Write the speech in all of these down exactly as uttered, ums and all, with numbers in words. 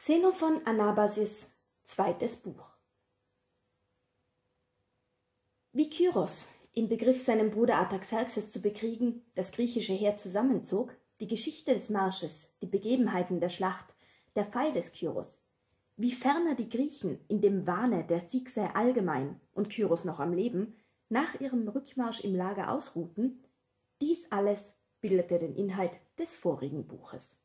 Xenophon Anabasis, zweites Buch. Wie Kyros, im Begriff seinen Bruder Artaxerxes zu bekriegen, das griechische Heer zusammenzog, die Geschichte des Marsches, die Begebenheiten der Schlacht, der Fall des Kyros, wie ferner die Griechen in dem Wahne, der Sieg sei allgemein und Kyros noch am Leben, nach ihrem Rückmarsch im Lager ausruhten, dies alles bildete den Inhalt des vorigen Buches.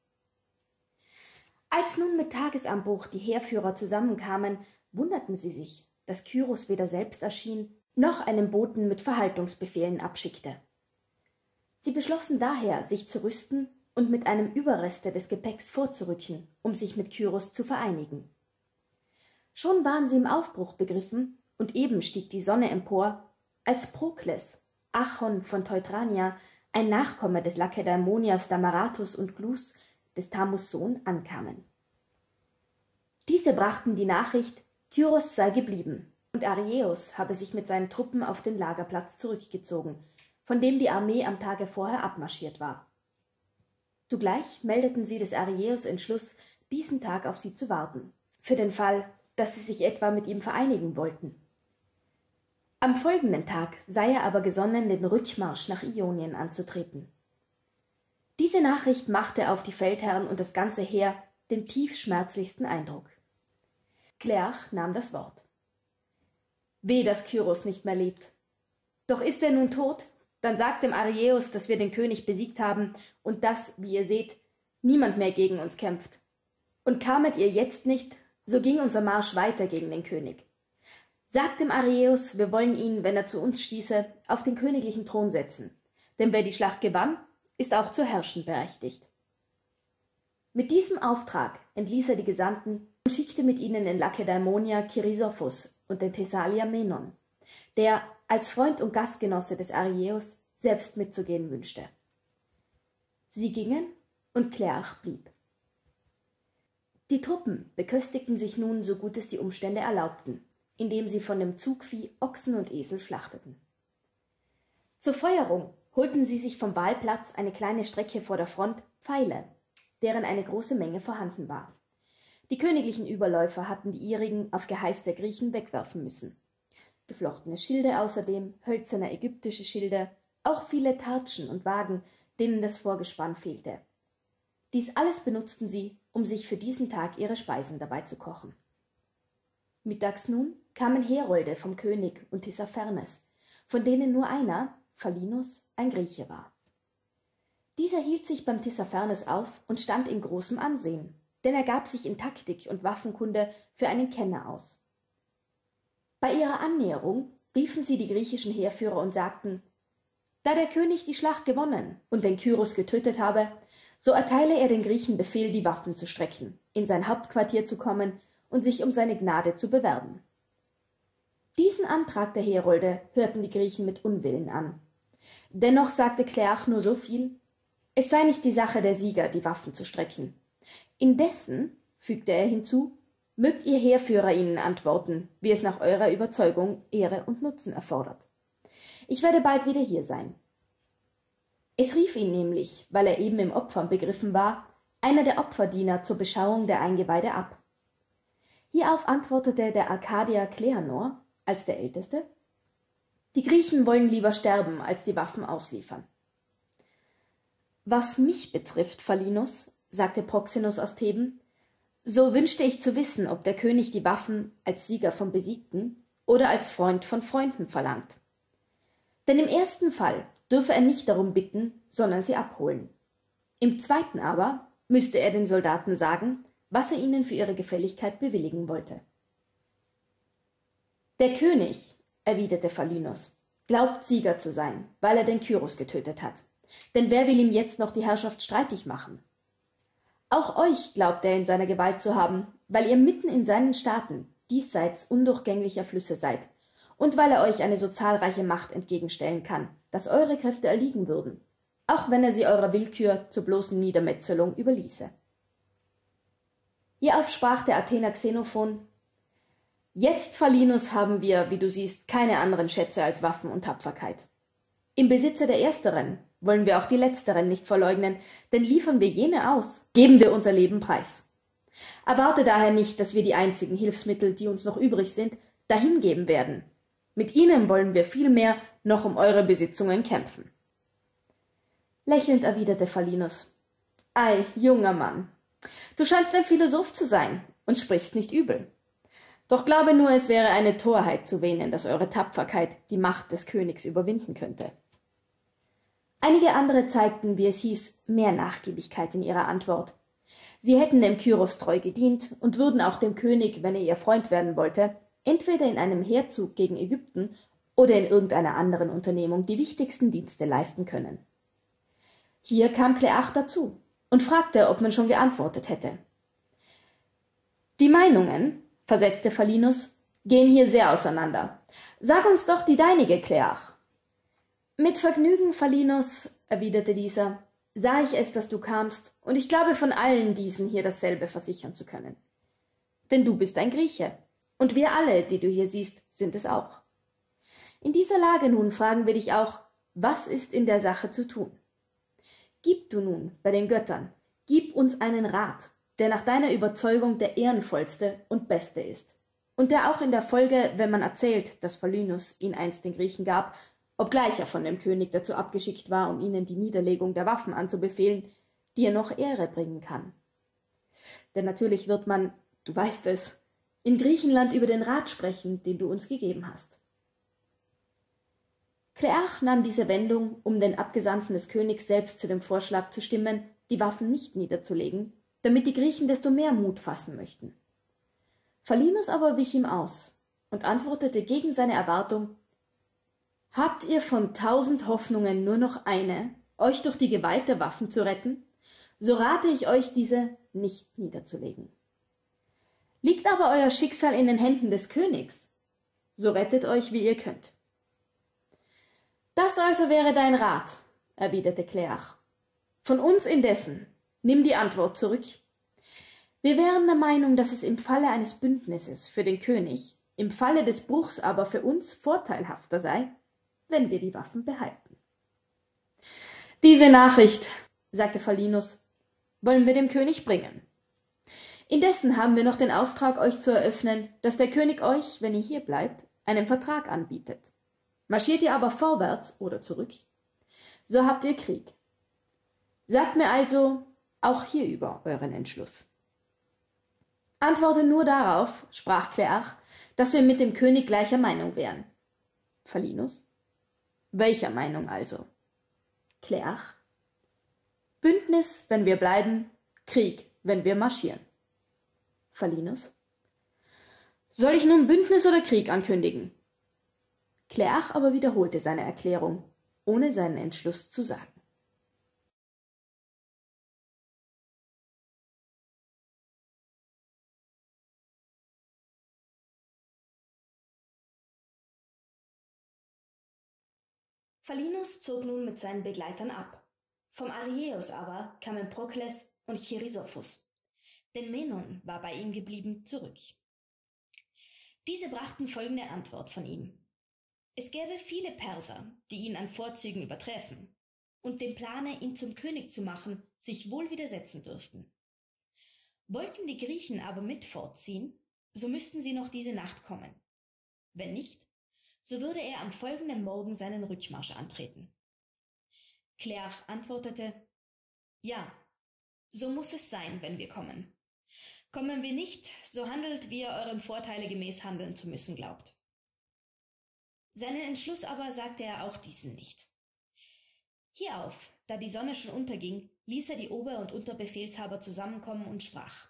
Als nun mit Tagesanbruch die Heerführer zusammenkamen, wunderten sie sich, dass Kyros weder selbst erschien, noch einen Boten mit Verhaltungsbefehlen abschickte. Sie beschlossen daher, sich zu rüsten und mit einem Überreste des Gepäcks vorzurücken, um sich mit Kyros zu vereinigen. Schon waren sie im Aufbruch begriffen, und eben stieg die Sonne empor, als Prokles, Achon von Teutrania, ein Nachkomme des Lakedaimoniers Damaratus und Glus, des Thamus Sohn, ankamen. Diese brachten die Nachricht, Kyros sei geblieben, und Arieus habe sich mit seinen Truppen auf den Lagerplatz zurückgezogen, von dem die Armee am Tage vorher abmarschiert war. Zugleich meldeten sie des Arieus Entschluss, diesen Tag auf sie zu warten, für den Fall, dass sie sich etwa mit ihm vereinigen wollten. Am folgenden Tag sei er aber gesonnen, den Rückmarsch nach Ionien anzutreten. Diese Nachricht machte auf die Feldherren und das ganze Heer den tief schmerzlichsten Eindruck. Klearch nahm das Wort. Weh, dass Kyros nicht mehr lebt. Doch ist er nun tot, dann sagt dem Arieus, dass wir den König besiegt haben und dass, wie ihr seht, niemand mehr gegen uns kämpft. Und kamet ihr jetzt nicht, so ging unser Marsch weiter gegen den König. Sagt dem Arieus, wir wollen ihn, wenn er zu uns stieße, auf den königlichen Thron setzen, denn wer die Schlacht gewann, ist auch zu herrschen berechtigt. Mit diesem Auftrag entließ er die Gesandten und schickte mit ihnen den Lakedaimonier Chrysophus und den Thessalier Menon, der als Freund und Gastgenosse des Arieus selbst mitzugehen wünschte. Sie gingen, und Klearch blieb. Die Truppen beköstigten sich nun, so gut es die Umstände erlaubten, indem sie von dem Zugvieh Ochsen und Esel schlachteten. Zur Feuerung holten sie sich vom Wahlplatz eine kleine Strecke vor der Front Pfeile, deren eine große Menge vorhanden war. Die königlichen Überläufer hatten die ihrigen auf Geheiß der Griechen wegwerfen müssen. Geflochtene Schilde außerdem, hölzerne ägyptische Schilde, auch viele Tartschen und Wagen, denen das Vorgespann fehlte. Dies alles benutzten sie, um sich für diesen Tag ihre Speisen dabei zu kochen. Mittags nun kamen Herolde vom König und Tissaphernes, von denen nur einer, Phalinus, ein Grieche war. Dieser hielt sich beim Tissaphernes auf und stand in großem Ansehen, denn er gab sich in Taktik und Waffenkunde für einen Kenner aus. Bei ihrer Annäherung riefen sie die griechischen Heerführer und sagten, da der König die Schlacht gewonnen und den Kyros getötet habe, so erteile er den Griechen Befehl, die Waffen zu strecken, in sein Hauptquartier zu kommen und sich um seine Gnade zu bewerben. Diesen Antrag der Herolde hörten die Griechen mit Unwillen an. Dennoch sagte Klearch nur so viel, es sei nicht die Sache der Sieger, die Waffen zu strecken. Indessen, fügte er hinzu, mögt ihr Heerführer ihnen antworten, wie es nach eurer Überzeugung Ehre und Nutzen erfordert. Ich werde bald wieder hier sein. Es rief ihn nämlich, weil er eben im Opfern begriffen war, einer der Opferdiener zur Beschauung der Eingeweide ab. Hierauf antwortete der Arkadier Kleanor, als der Älteste, die Griechen wollen lieber sterben, als die Waffen ausliefern. Was mich betrifft, Phalinus, sagte Proxenus aus Theben, so wünschte ich zu wissen, ob der König die Waffen als Sieger von Besiegten oder als Freund von Freunden verlangt. Denn im ersten Fall dürfe er nicht darum bitten, sondern sie abholen. Im zweiten aber müsste er den Soldaten sagen, was er ihnen für ihre Gefälligkeit bewilligen wollte. Der König, erwiderte Phalinus, glaubt Sieger zu sein, weil er den Kyros getötet hat. Denn wer will ihm jetzt noch die Herrschaft streitig machen? Auch euch glaubt er in seiner Gewalt zu haben, weil ihr mitten in seinen Staaten, diesseits undurchgänglicher Flüsse seid, und weil er euch eine so zahlreiche Macht entgegenstellen kann, dass eure Kräfte erliegen würden, auch wenn er sie eurer Willkür zur bloßen Niedermetzelung überließe. Hierauf sprach der Athener Xenophon, jetzt, Phalinus, haben wir, wie du siehst, keine anderen Schätze als Waffen und Tapferkeit. Im Besitze der ersteren wollen wir auch die letzteren nicht verleugnen, denn liefern wir jene aus, geben wir unser Leben preis. Erwarte daher nicht, dass wir die einzigen Hilfsmittel, die uns noch übrig sind, dahingeben werden. Mit ihnen wollen wir vielmehr noch um eure Besitzungen kämpfen.« Lächelnd erwiderte Falinus: »Ei, junger Mann, du scheinst ein Philosoph zu sein und sprichst nicht übel. Doch glaube nur, es wäre eine Torheit zu wähnen, dass eure Tapferkeit die Macht des Königs überwinden könnte.« Einige andere zeigten, wie es hieß, mehr Nachgiebigkeit in ihrer Antwort. Sie hätten dem Kyros treu gedient und würden auch dem König, wenn er ihr Freund werden wollte, entweder in einem Heerzug gegen Ägypten oder in irgendeiner anderen Unternehmung die wichtigsten Dienste leisten können. Hier kam Klearch dazu und fragte, ob man schon geantwortet hätte. »Die Meinungen«, versetzte Falinus, »gehen hier sehr auseinander. Sag uns doch die deinige, Klearch.« »Mit Vergnügen, Falinus«, erwiderte dieser, »sah ich es, dass du kamst, und ich glaube von allen diesen hier dasselbe versichern zu können. Denn du bist ein Grieche, und wir alle, die du hier siehst, sind es auch. In dieser Lage nun fragen wir dich auch, was ist in der Sache zu tun? Gib du nun bei den Göttern, gib uns einen Rat, der nach deiner Überzeugung der ehrenvollste und beste ist, und der auch in der Folge, wenn man erzählt, dass Falinus ihn einst den Griechen gab, obgleich er von dem König dazu abgeschickt war, um ihnen die Niederlegung der Waffen anzubefehlen, dir noch Ehre bringen kann. Denn natürlich wird man, du weißt es, in Griechenland über den Rat sprechen, den du uns gegeben hast.« Klearch nahm diese Wendung, um den Abgesandten des Königs selbst zu dem Vorschlag zu stimmen, die Waffen nicht niederzulegen, damit die Griechen desto mehr Mut fassen möchten. Falinus aber wich ihm aus und antwortete gegen seine Erwartung: »Habt ihr von tausend Hoffnungen nur noch eine, euch durch die Gewalt der Waffen zu retten? So rate ich euch, diese nicht niederzulegen. Liegt aber euer Schicksal in den Händen des Königs, so rettet euch, wie ihr könnt.« »Das also wäre dein Rat«, erwiderte Klearch. »Von uns indessen nimm die Antwort zurück. Wir wären der Meinung, dass es im Falle eines Bündnisses für den König, im Falle des Bruchs aber für uns vorteilhafter sei, wenn wir die Waffen behalten.« »Diese Nachricht«, sagte Falinus, »wollen wir dem König bringen. Indessen haben wir noch den Auftrag, euch zu eröffnen, dass der König euch, wenn ihr hier bleibt, einen Vertrag anbietet. Marschiert ihr aber vorwärts oder zurück, so habt ihr Krieg. Sagt mir also auch hierüber euren Entschluss.« »Antworte nur darauf«, sprach Klearch, »dass wir mit dem König gleicher Meinung wären.« Falinus: »Welcher Meinung also?« Klearch: »Bündnis, wenn wir bleiben, Krieg, wenn wir marschieren.« Falinus: »Soll ich nun Bündnis oder Krieg ankündigen?« Klearch aber wiederholte seine Erklärung, ohne seinen Entschluss zu sagen. Falinus zog nun mit seinen Begleitern ab. Vom Areäus aber kamen Prokles und Chrysophus, denn Menon war bei ihm geblieben, zurück. Diese brachten folgende Antwort von ihm: Es gäbe viele Perser, die ihn an Vorzügen überträfen und dem Plane, ihn zum König zu machen, sich wohl widersetzen dürften. Wollten die Griechen aber mit fortziehen, so müssten sie noch diese Nacht kommen. Wenn nicht, so würde er am folgenden Morgen seinen Rückmarsch antreten. Klearch antwortete: Ja, so muss es sein, wenn wir kommen. Kommen wir nicht, so handelt, wie ihr eurem Vorteile gemäß handeln zu müssen glaubt. Seinen Entschluss aber sagte er auch diesen nicht. Hierauf, da die Sonne schon unterging, ließ er die Ober- und Unterbefehlshaber zusammenkommen und sprach: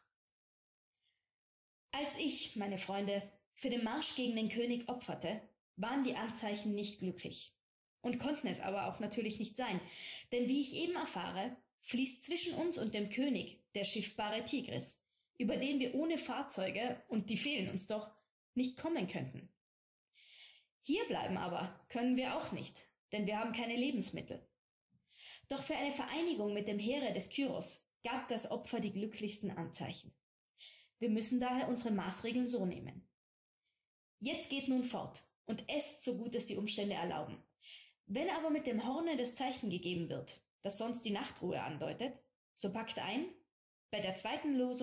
Als ich, meine Freunde, für den Marsch gegen den König opferte, waren die Anzeichen nicht glücklich und konnten es aber auch natürlich nicht sein, denn wie ich eben erfahre, fließt zwischen uns und dem König der schiffbare Tigris, über den wir ohne Fahrzeuge, und die fehlen uns doch, nicht kommen könnten. Hier bleiben aber können wir auch nicht, denn wir haben keine Lebensmittel. Doch für eine Vereinigung mit dem Heere des Kyros gab das Opfer die glücklichsten Anzeichen. Wir müssen daher unsere Maßregeln so nehmen. Jetzt geht nun fort und esst, so gut es die Umstände erlauben. Wenn aber mit dem Horne das Zeichen gegeben wird, das sonst die Nachtruhe andeutet, so packt ein, bei der zweiten Losung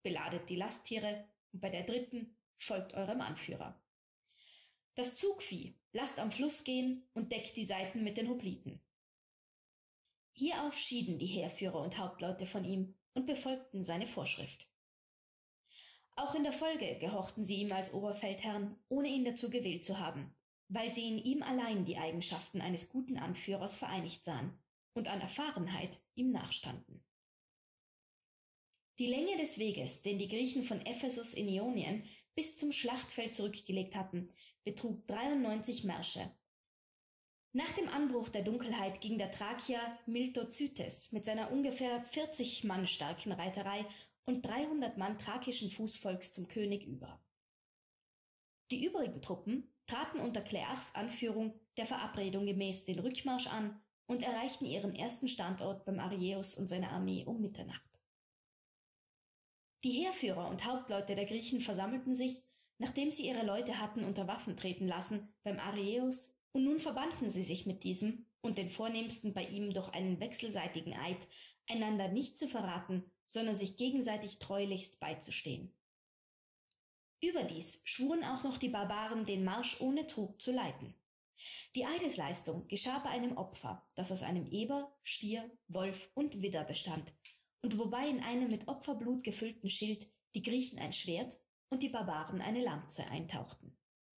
beladet die Lasttiere und bei der dritten folgt eurem Anführer. Das Zugvieh lasst am Fluss gehen und deckt die Seiten mit den Hopliten. Hierauf schieden die Heerführer und Hauptleute von ihm und befolgten seine Vorschrift. Auch in der Folge gehorchten sie ihm als Oberfeldherrn, ohne ihn dazu gewählt zu haben, weil sie in ihm allein die Eigenschaften eines guten Anführers vereinigt sahen und an Erfahrenheit ihm nachstanden. Die Länge des Weges, den die Griechen von Ephesus in Ionien bis zum Schlachtfeld zurückgelegt hatten, betrug dreiundneunzig Märsche. Nach dem Anbruch der Dunkelheit ging der Thrakier Miltozytes mit seiner ungefähr vierzig Mann starken Reiterei und dreihundert Mann thrakischen Fußvolks zum König über. Die übrigen Truppen traten unter Klearchs Anführung der Verabredung gemäß den Rückmarsch an und erreichten ihren ersten Standort beim Areus und seiner Armee um Mitternacht. Die Heerführer und Hauptleute der Griechen versammelten sich, nachdem sie ihre Leute hatten unter Waffen treten lassen, beim Areus, und nun verbanden sie sich mit diesem und den Vornehmsten bei ihm durch einen wechselseitigen Eid, einander nicht zu verraten, sondern sich gegenseitig treulichst beizustehen. Überdies schwuren auch noch die Barbaren, den Marsch ohne Trug zu leiten. Die Eidesleistung geschah bei einem Opfer, das aus einem Eber, Stier, Wolf und Widder bestand, und wobei in einem mit Opferblut gefüllten Schild die Griechen ein Schwert und die Barbaren eine Lanze eintauchten.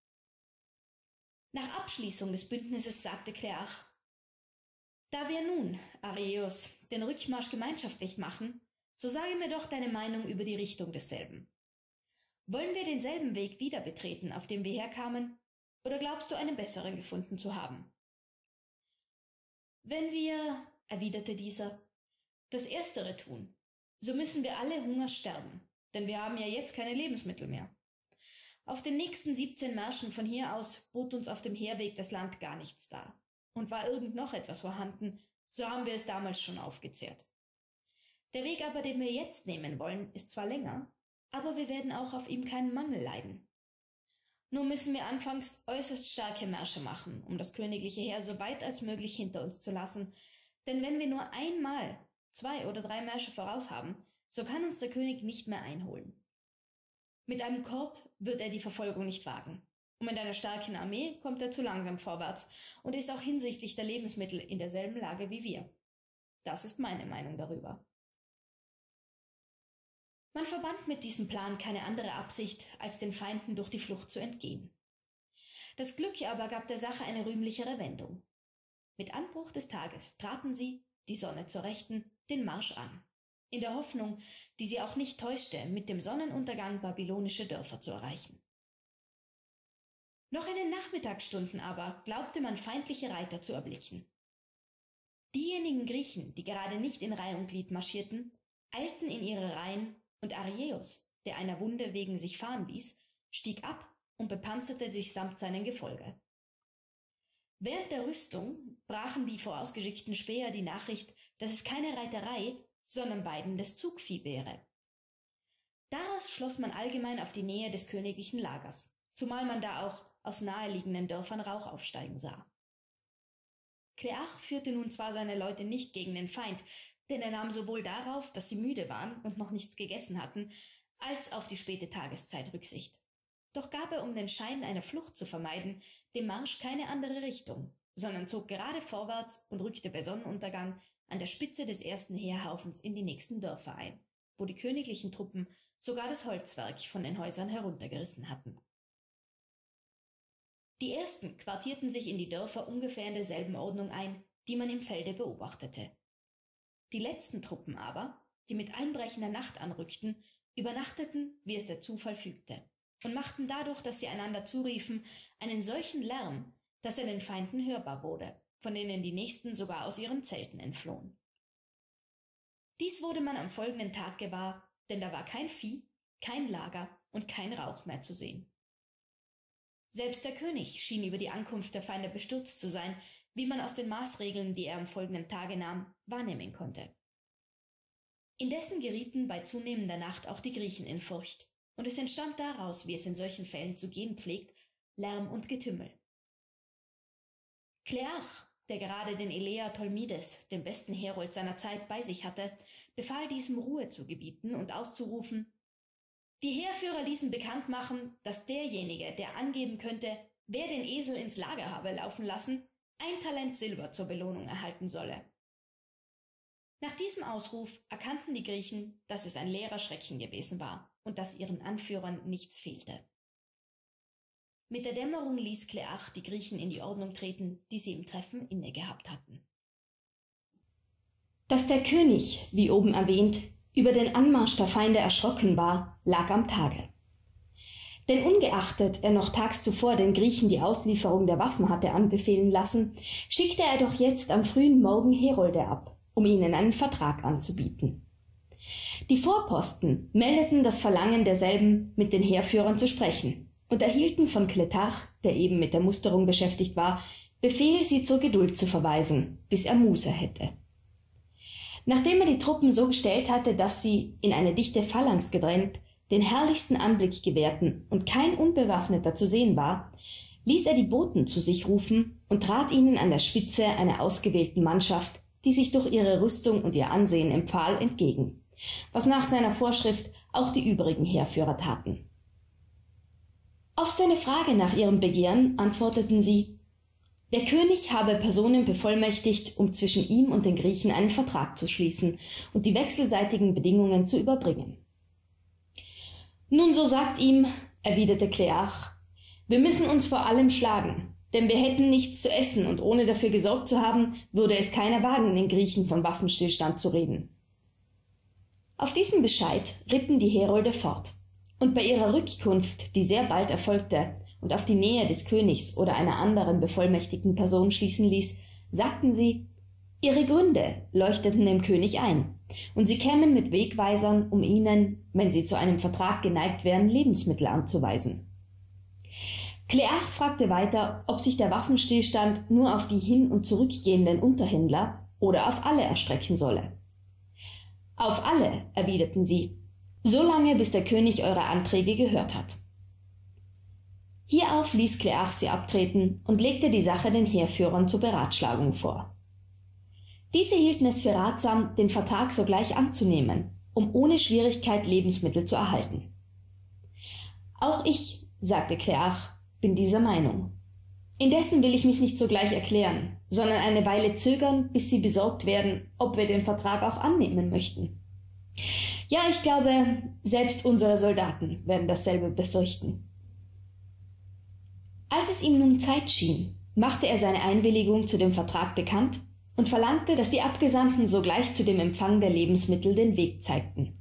Nach Abschließung des Bündnisses sagte Klearch: »Da wir nun, Areus, den Rückmarsch gemeinschaftlich machen, so sage mir doch deine Meinung über die Richtung desselben. Wollen wir denselben Weg wieder betreten, auf dem wir herkamen, oder glaubst du, einen besseren gefunden zu haben?« »Wenn wir«, erwiderte dieser, »das Erstere tun, so müssen wir alle Hungers sterben, denn wir haben ja jetzt keine Lebensmittel mehr. Auf den nächsten siebzehn Märschen von hier aus bot uns auf dem Herweg das Land gar nichts dar, und war irgend noch etwas vorhanden, so haben wir es damals schon aufgezehrt. Der Weg aber, den wir jetzt nehmen wollen, ist zwar länger, aber wir werden auch auf ihm keinen Mangel leiden. Nur müssen wir anfangs äußerst starke Märsche machen, um das königliche Heer so weit als möglich hinter uns zu lassen, denn wenn wir nur einmal zwei oder drei Märsche voraus haben, so kann uns der König nicht mehr einholen. Mit einem Korb wird er die Verfolgung nicht wagen, und mit einer starken Armee kommt er zu langsam vorwärts und ist auch hinsichtlich der Lebensmittel in derselben Lage wie wir. Das ist meine Meinung darüber.« Man verband mit diesem Plan keine andere Absicht, als den Feinden durch die Flucht zu entgehen. Das Glück aber gab der Sache eine rühmlichere Wendung. Mit Anbruch des Tages traten sie, die Sonne zur Rechten, den Marsch an, in der Hoffnung, die sie auch nicht täuschte, mit dem Sonnenuntergang babylonische Dörfer zu erreichen. Noch in den Nachmittagsstunden aber glaubte man feindliche Reiter zu erblicken. Diejenigen Griechen, die gerade nicht in Reih und Glied marschierten, eilten in ihre Reihen, und Areus, der einer Wunde wegen sich fahren ließ, stieg ab und bepanzerte sich samt seinem Gefolge. Während der Rüstung brachen die vorausgeschickten Späher die Nachricht, dass es keine Reiterei, sondern weidendes Zugvieh wäre. Daraus schloss man allgemein auf die Nähe des königlichen Lagers, zumal man da auch aus naheliegenden Dörfern Rauch aufsteigen sah. Klearch führte nun zwar seine Leute nicht gegen den Feind, denn er nahm sowohl darauf, dass sie müde waren und noch nichts gegessen hatten, als auf die späte Tageszeit Rücksicht. Doch gab er, um den Schein einer Flucht zu vermeiden, dem Marsch keine andere Richtung, sondern zog gerade vorwärts und rückte bei Sonnenuntergang an der Spitze des ersten Heerhaufens in die nächsten Dörfer ein, wo die königlichen Truppen sogar das Holzwerk von den Häusern heruntergerissen hatten. Die ersten quartierten sich in die Dörfer ungefähr in derselben Ordnung ein, die man im Felde beobachtete. Die letzten Truppen aber, die mit einbrechender Nacht anrückten, übernachteten, wie es der Zufall fügte, und machten dadurch, dass sie einander zuriefen, einen solchen Lärm, dass er den Feinden hörbar wurde, von denen die nächsten sogar aus ihren Zelten entflohen. Dies wurde man am folgenden Tag gewahr, denn da war kein Vieh, kein Lager und kein Rauch mehr zu sehen. Selbst der König schien über die Ankunft der Feinde bestürzt zu sein, wie man aus den Maßregeln, die er am folgenden Tage nahm, wahrnehmen konnte. Indessen gerieten bei zunehmender Nacht auch die Griechen in Furcht, und es entstand daraus, wie es in solchen Fällen zu gehen pflegt, Lärm und Getümmel. Klearch, der gerade den Elea Tolmides, den besten Herold seiner Zeit, bei sich hatte, befahl diesem Ruhe zu gebieten und auszurufen: Die Heerführer ließen bekannt machen, dass derjenige, der angeben könnte, wer den Esel ins Lager habe laufen lassen, ein Talent Silber zur Belohnung erhalten solle. Nach diesem Ausruf erkannten die Griechen, dass es ein leerer Schrecken gewesen war und dass ihren Anführern nichts fehlte. Mit der Dämmerung ließ Kleach die Griechen in die Ordnung treten, die sie im Treffen inne gehabt hatten. Dass der König, wie oben erwähnt, über den Anmarsch der Feinde erschrocken war, lag am Tage. Denn ungeachtet er noch tags zuvor den Griechen die Auslieferung der Waffen hatte anbefehlen lassen, schickte er doch jetzt am frühen Morgen Herolde ab, um ihnen einen Vertrag anzubieten. Die Vorposten meldeten das Verlangen derselben, mit den Heerführern zu sprechen, und erhielten von Cletach, der eben mit der Musterung beschäftigt war, Befehl, sie zur Geduld zu verweisen, bis er Muße hätte. Nachdem er die Truppen so gestellt hatte, dass sie, in eine dichte Phalanx gedrängt, den herrlichsten Anblick gewährten und kein Unbewaffneter zu sehen war, ließ er die Boten zu sich rufen und trat ihnen an der Spitze einer ausgewählten Mannschaft, die sich durch ihre Rüstung und ihr Ansehen empfahl, entgegen, was nach seiner Vorschrift auch die übrigen Heerführer taten. Auf seine Frage nach ihrem Begehren antworteten sie, der König habe Personen bevollmächtigt, um zwischen ihm und den Griechen einen Vertrag zu schließen und die wechselseitigen Bedingungen zu überbringen. Nun, so sagt ihm, erwiderte Kleach, wir müssen uns vor allem schlagen, denn wir hätten nichts zu essen und ohne dafür gesorgt zu haben, würde es keiner wagen, den Griechen von Waffenstillstand zu reden. Auf diesen Bescheid ritten die Herolde fort, und bei ihrer Rückkunft, die sehr bald erfolgte und auf die Nähe des Königs oder einer anderen bevollmächtigten Person schließen ließ, sagten sie, ihre Gründe leuchteten dem König ein, und sie kämen mit Wegweisern, um ihnen, wenn sie zu einem Vertrag geneigt wären, Lebensmittel anzuweisen. Kleach fragte weiter, ob sich der Waffenstillstand nur auf die hin- und zurückgehenden Unterhändler oder auf alle erstrecken solle. Auf alle, erwiderten sie, solange bis der König eure Anträge gehört hat. Hierauf ließ Kleach sie abtreten und legte die Sache den Heerführern zur Beratschlagung vor. Diese hielten es für ratsam, den Vertrag sogleich anzunehmen, um ohne Schwierigkeit Lebensmittel zu erhalten. Auch ich, sagte Kleach, bin dieser Meinung. Indessen will ich mich nicht sogleich erklären, sondern eine Weile zögern, bis sie besorgt werden, ob wir den Vertrag auch annehmen möchten. Ja, ich glaube, selbst unsere Soldaten werden dasselbe befürchten. Als es ihm nun Zeit schien, machte er seine Einwilligung zu dem Vertrag bekannt und verlangte, dass die Abgesandten sogleich zu dem Empfang der Lebensmittel den Weg zeigten.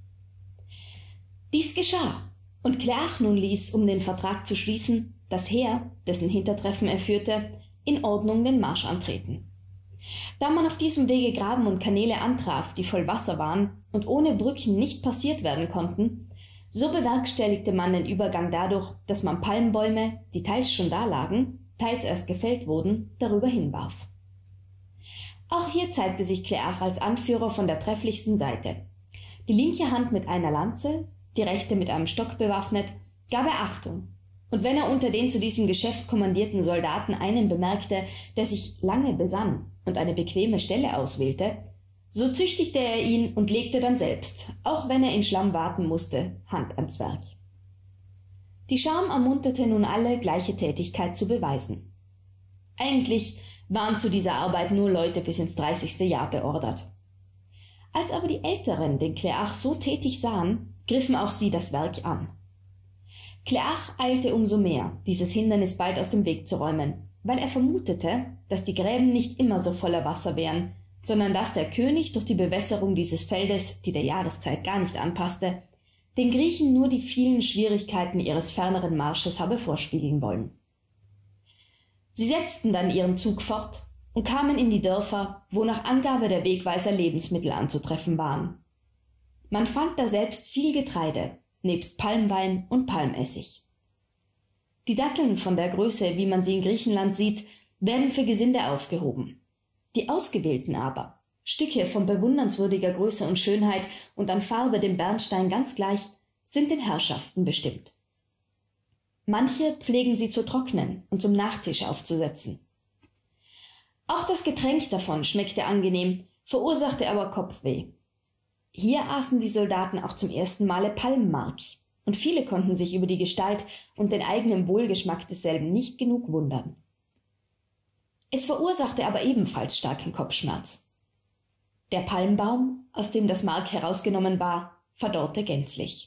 Dies geschah, und Kleach nun ließ, um den Vertrag zu schließen, das Heer, dessen Hintertreffen er führte, in Ordnung den Marsch antreten. Da man auf diesem Wege Graben und Kanäle antraf, die voll Wasser waren und ohne Brücken nicht passiert werden konnten, so bewerkstelligte man den Übergang dadurch, dass man Palmbäume, die teils schon da lagen, teils erst gefällt wurden, darüber hinwarf. Auch hier zeigte sich Kleach als Anführer von der trefflichsten Seite. Die linke Hand mit einer Lanze, die rechte mit einem Stock bewaffnet, gab er Achtung, und wenn er unter den zu diesem Geschäft kommandierten Soldaten einen bemerkte, der sich lange besann und eine bequeme Stelle auswählte, so züchtigte er ihn und legte dann selbst, auch wenn er in Schlamm warten musste, Hand ans Werk. Die Scham ermunterte nun alle, gleiche Tätigkeit zu beweisen. Eigentlich waren zu dieser Arbeit nur Leute bis ins dreißigste Jahr beordert. Als aber die Älteren den Kleach so tätig sahen, griffen auch sie das Werk an. Kleach eilte umso mehr, dieses Hindernis bald aus dem Weg zu räumen, weil er vermutete, dass die Gräben nicht immer so voller Wasser wären, sondern dass der König durch die Bewässerung dieses Feldes, die der Jahreszeit gar nicht anpasste, den Griechen nur die vielen Schwierigkeiten ihres ferneren Marsches habe vorspiegeln wollen. Sie setzten dann ihren Zug fort und kamen in die Dörfer, wo nach Angabe der Wegweiser Lebensmittel anzutreffen waren. Man fand daselbst viel Getreide, nebst Palmwein und Palmessig. Die Datteln von der Größe, wie man sie in Griechenland sieht, werden für Gesinde aufgehoben. Die Ausgewählten aber, Stücke von bewundernswürdiger Größe und Schönheit und an Farbe dem Bernstein ganz gleich, sind den Herrschaften bestimmt. Manche pflegen sie zu trocknen und zum Nachtisch aufzusetzen. Auch das Getränk davon schmeckte angenehm, verursachte aber Kopfweh. Hier aßen die Soldaten auch zum ersten Male Palmmark, und viele konnten sich über die Gestalt und den eigenen Wohlgeschmack desselben nicht genug wundern. Es verursachte aber ebenfalls starken Kopfschmerz. Der Palmbaum, aus dem das Mark herausgenommen war, verdorrte gänzlich.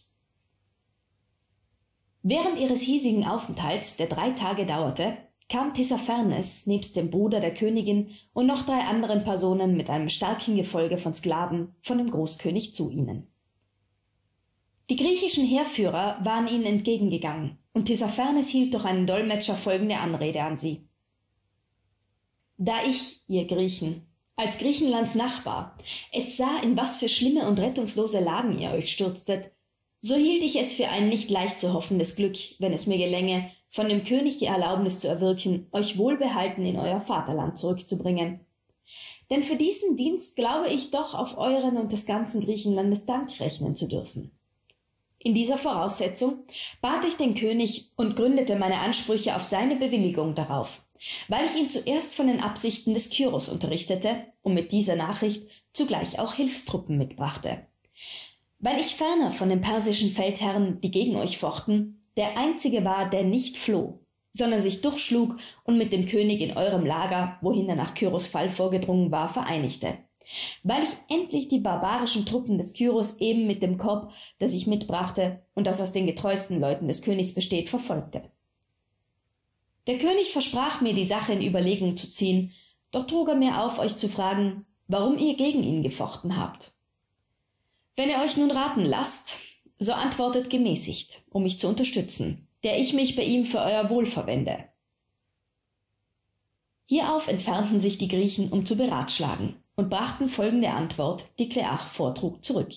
Während ihres hiesigen Aufenthalts, der drei Tage dauerte, kam Tissaphernes nebst dem Bruder der Königin und noch drei anderen Personen mit einem starken Gefolge von Sklaven von dem Großkönig zu ihnen. Die griechischen Heerführer waren ihnen entgegengegangen, und Tissaphernes hielt durch einen Dolmetscher folgende Anrede an sie. Da ich, ihr Griechen, als Griechenlands Nachbar, es sah, in was für schlimme und rettungslose Lagen ihr euch stürztet, so hielt ich es für ein nicht leicht zu hoffendes Glück, wenn es mir gelänge, von dem König die Erlaubnis zu erwirken, euch wohlbehalten in euer Vaterland zurückzubringen. Denn für diesen Dienst glaube ich doch auf euren und des ganzen Griechenlandes Dank rechnen zu dürfen. In dieser Voraussetzung bat ich den König und gründete meine Ansprüche auf seine Bewilligung darauf, weil ich ihn zuerst von den Absichten des Kyros unterrichtete und mit dieser Nachricht zugleich auch Hilfstruppen mitbrachte. Weil ich ferner von den persischen Feldherren, die gegen euch fochten, der einzige war, der nicht floh, sondern sich durchschlug und mit dem König in eurem Lager, wohin er nach Kyros Fall vorgedrungen war, vereinigte. Weil ich endlich die barbarischen Truppen des Kyros eben mit dem Korps, das ich mitbrachte und das aus den getreuesten Leuten des Königs besteht, verfolgte. Der König versprach mir, die Sache in Überlegung zu ziehen, doch trug er mir auf, euch zu fragen, warum ihr gegen ihn gefochten habt. Wenn ihr euch nun raten lasst, so antwortet gemäßigt, um mich zu unterstützen, der ich mich bei ihm für euer Wohl verwende. Hierauf entfernten sich die Griechen, um zu beratschlagen, und brachten folgende Antwort, die Klearch vortrug, zurück.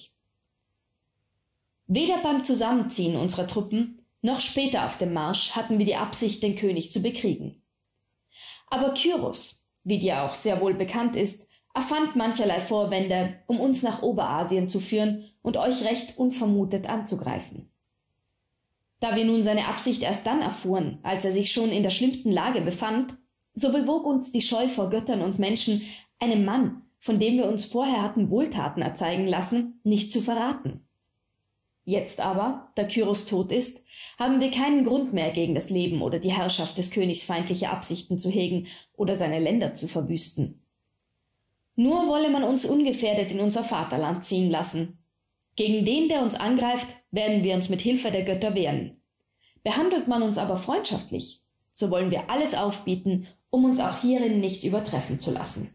Weder beim Zusammenziehen unserer Truppen, noch später auf dem Marsch hatten wir die Absicht, den König zu bekriegen. Aber Kyros, wie dir auch sehr wohl bekannt ist, erfand mancherlei Vorwände, um uns nach Oberasien zu führen und euch recht unvermutet anzugreifen. Da wir nun seine Absicht erst dann erfuhren, als er sich schon in der schlimmsten Lage befand, so bewog uns die Scheu vor Göttern und Menschen, einem Mann, von dem wir uns vorher hatten Wohltaten erzeigen lassen, nicht zu verraten. Jetzt aber, da Kyros tot ist, haben wir keinen Grund mehr, gegen das Leben oder die Herrschaft des Königs feindliche Absichten zu hegen oder seine Länder zu verwüsten. Nur wolle man uns ungefährdet in unser Vaterland ziehen lassen. Gegen den, der uns angreift, werden wir uns mit Hilfe der Götter wehren. Behandelt man uns aber freundschaftlich, so wollen wir alles aufbieten, um uns auch hierin nicht übertreffen zu lassen.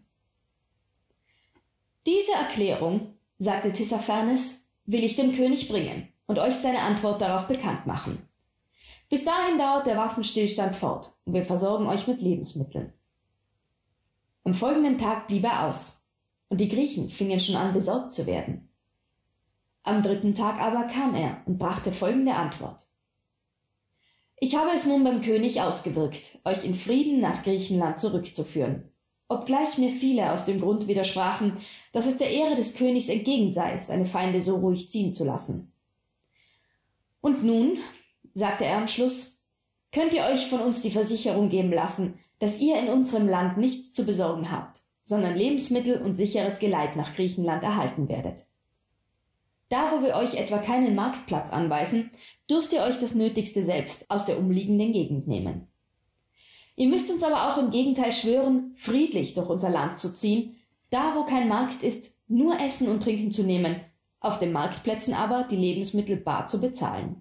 Diese Erklärung, sagte Tissaphernes, will ich dem König bringen und euch seine Antwort darauf bekannt machen. Bis dahin dauert der Waffenstillstand fort und wir versorgen euch mit Lebensmitteln. Am folgenden Tag blieb er aus, und die Griechen fingen schon an, besorgt zu werden. Am dritten Tag aber kam er und brachte folgende Antwort. Ich habe es nun beim König ausgewirkt, euch in Frieden nach Griechenland zurückzuführen, obgleich mir viele aus dem Grund widersprachen, dass es der Ehre des Königs entgegen sei, seine Feinde so ruhig ziehen zu lassen. Und nun, sagte er am Schluss, könnt ihr euch von uns die Versicherung geben lassen, dass ihr in unserem Land nichts zu besorgen habt, sondern Lebensmittel und sicheres Geleit nach Griechenland erhalten werdet. Da, wo wir euch etwa keinen Marktplatz anweisen, dürft ihr euch das Nötigste selbst aus der umliegenden Gegend nehmen. Ihr müsst uns aber auch im Gegenteil schwören, friedlich durch unser Land zu ziehen, da, wo kein Markt ist, nur Essen und Trinken zu nehmen, auf den Marktplätzen aber die Lebensmittel bar zu bezahlen.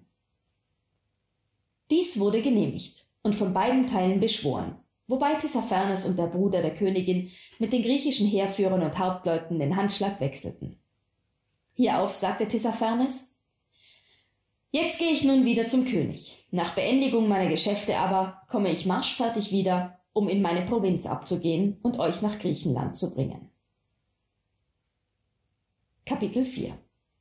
Dies wurde genehmigt und von beiden Teilen beschworen, wobei Tissaphernes und der Bruder der Königin mit den griechischen Heerführern und Hauptleuten den Handschlag wechselten. Hierauf sagte Tissaphernes, »Jetzt gehe ich nun wieder zum König. Nach Beendigung meiner Geschäfte aber komme ich marschfertig wieder, um in meine Provinz abzugehen und euch nach Griechenland zu bringen.« Kapitel vier.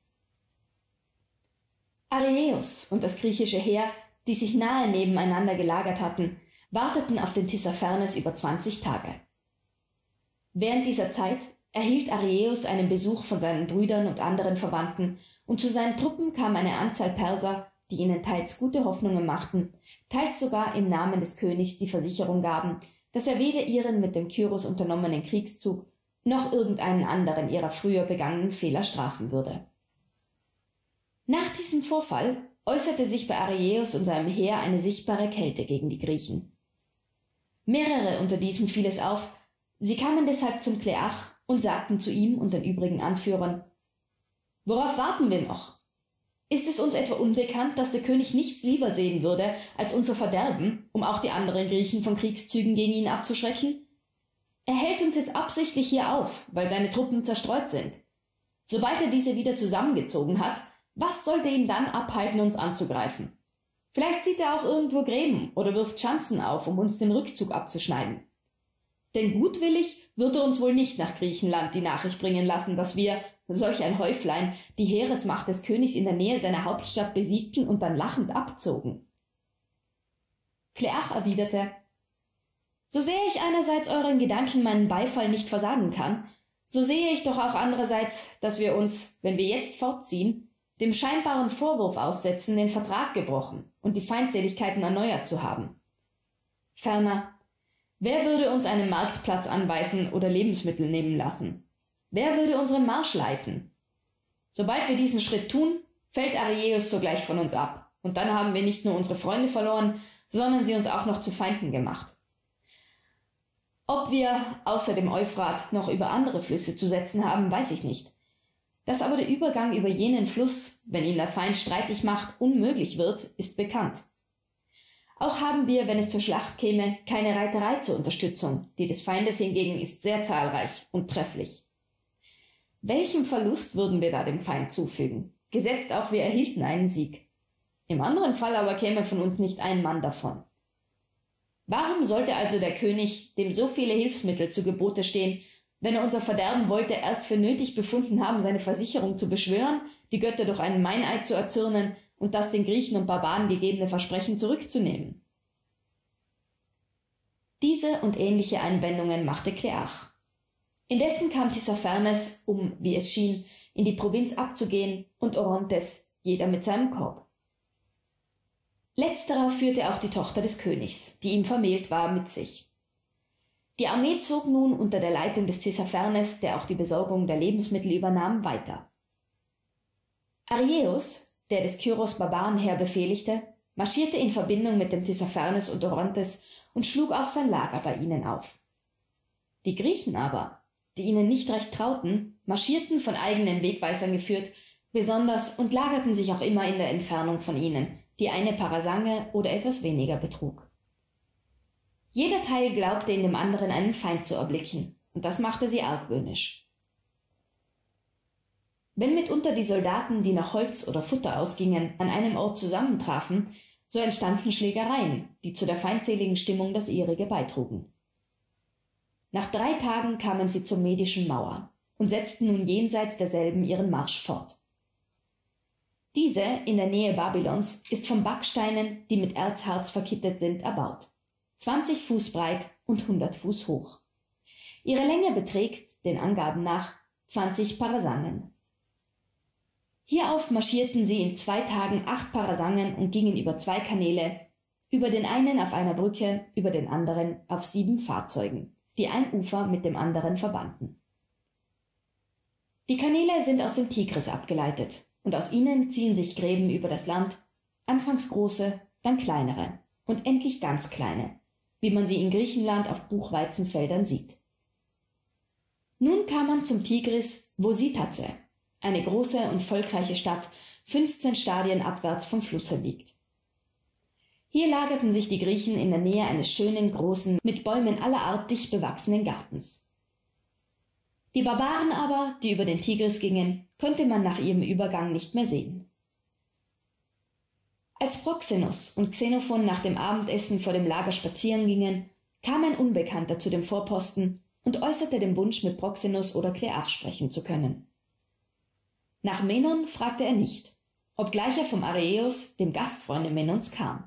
Areäus und das griechische Heer, die sich nahe nebeneinander gelagert hatten, warteten auf den Tissaphernes über zwanzig Tage. Während dieser Zeit erhielt Areäus einen Besuch von seinen Brüdern und anderen Verwandten, und zu seinen Truppen kam eine Anzahl Perser, die ihnen teils gute Hoffnungen machten, teils sogar im Namen des Königs die Versicherung gaben, dass er weder ihren mit dem Kyros unternommenen Kriegszug noch irgendeinen anderen ihrer früher begangenen Fehler strafen würde. Nach diesem Vorfall äußerte sich bei Areäus und seinem Heer eine sichtbare Kälte gegen die Griechen. Mehrere unter diesen fiel es auf, sie kamen deshalb zum Kleach und sagten zu ihm und den übrigen Anführern: »Worauf warten wir noch? Ist es uns etwa unbekannt, dass der König nichts lieber sehen würde als unser Verderben, um auch die anderen Griechen von Kriegszügen gegen ihn abzuschrecken? Er hält uns jetzt absichtlich hier auf, weil seine Truppen zerstreut sind. Sobald er diese wieder zusammengezogen hat, was sollte ihn dann abhalten, uns anzugreifen? Vielleicht zieht er auch irgendwo Gräben oder wirft Schanzen auf, um uns den Rückzug abzuschneiden. Denn gutwillig wird er uns wohl nicht nach Griechenland die Nachricht bringen lassen, dass wir, solch ein Häuflein, die Heeresmacht des Königs in der Nähe seiner Hauptstadt besiegten und dann lachend abzogen.« Kleach erwiderte: »So sehr ich einerseits euren Gedanken meinen Beifall nicht versagen kann, so sehe ich doch auch andererseits, dass wir uns, wenn wir jetzt fortziehen, dem scheinbaren Vorwurf aussetzen, den Vertrag gebrochen und die Feindseligkeiten erneuert zu haben. Ferner, wer würde uns einen Marktplatz anweisen oder Lebensmittel nehmen lassen? Wer würde unseren Marsch leiten? Sobald wir diesen Schritt tun, fällt Areäus sogleich von uns ab, und dann haben wir nicht nur unsere Freunde verloren, sondern sie uns auch noch zu Feinden gemacht. Ob wir außer dem Euphrat noch über andere Flüsse zu setzen haben, weiß ich nicht. Dass aber der Übergang über jenen Fluss, wenn ihn der Feind streitig macht, unmöglich wird, ist bekannt. Auch haben wir, wenn es zur Schlacht käme, keine Reiterei zur Unterstützung, die des Feindes hingegen ist sehr zahlreich und trefflich. Welchen Verlust würden wir da dem Feind zufügen, gesetzt auch wir erhielten einen Sieg? Im anderen Fall aber käme von uns nicht ein Mann davon. Warum sollte also der König, dem so viele Hilfsmittel zu Gebote stehen, wenn er unser Verderben wollte, erst für nötig befunden haben, seine Versicherung zu beschwören, die Götter durch einen Meineid zu erzürnen und das den Griechen und Barbaren gegebene Versprechen zurückzunehmen?« Diese und ähnliche Einwendungen machte Kleach. Indessen kam Tissaphernes, um, wie es schien, in die Provinz abzugehen, und Orontes, jeder mit seinem Korb. Letzterer führte auch die Tochter des Königs, die ihm vermählt war, mit sich. Die Armee zog nun unter der Leitung des Tissaphernes, der auch die Besorgung der Lebensmittel übernahm, weiter. Areäus, der des Kyros Barbarenheer befehligte, marschierte in Verbindung mit dem Tissaphernes und Orontes und schlug auch sein Lager bei ihnen auf. Die Griechen aber, die ihnen nicht recht trauten, marschierten von eigenen Wegweisern geführt, besonders und lagerten sich auch immer in der Entfernung von ihnen, die eine Parasange oder etwas weniger betrug. Jeder Teil glaubte in dem anderen einen Feind zu erblicken, und das machte sie argwöhnisch. Wenn mitunter die Soldaten, die nach Holz oder Futter ausgingen, an einem Ort zusammentrafen, so entstanden Schlägereien, die zu der feindseligen Stimmung das ihrige beitrugen. Nach drei Tagen kamen sie zur medischen Mauer und setzten nun jenseits derselben ihren Marsch fort. Diese, in der Nähe Babylons, ist von Backsteinen, die mit Erzharz verkittet sind, erbaut. zwanzig Fuß breit und hundert Fuß hoch. Ihre Länge beträgt, den Angaben nach, zwanzig Parasangen. Hierauf marschierten sie in zwei Tagen acht Parasangen und gingen über zwei Kanäle, über den einen auf einer Brücke, über den anderen auf sieben Fahrzeugen, die ein Ufer mit dem anderen verbanden. Die Kanäle sind aus dem Tigris abgeleitet, und aus ihnen ziehen sich Gräben über das Land, anfangs große, dann kleinere und endlich ganz kleine, wie man sie in Griechenland auf Buchweizenfeldern sieht. Nun kam man zum Tigris, wo Sitaze, eine große und volkreiche Stadt, fünfzehn Stadien abwärts vom Flusse liegt. Hier lagerten sich die Griechen in der Nähe eines schönen, großen, mit Bäumen aller Art dicht bewachsenen Gartens. Die Barbaren aber, die über den Tigris gingen, konnte man nach ihrem Übergang nicht mehr sehen. Als Proxenus und Xenophon nach dem Abendessen vor dem Lager spazieren gingen, kam ein Unbekannter zu dem Vorposten und äußerte den Wunsch, mit Proxenus oder Kleach sprechen zu können. Nach Menon fragte er nicht, obgleich er vom Areäus, dem Gastfreunde Menons, kam.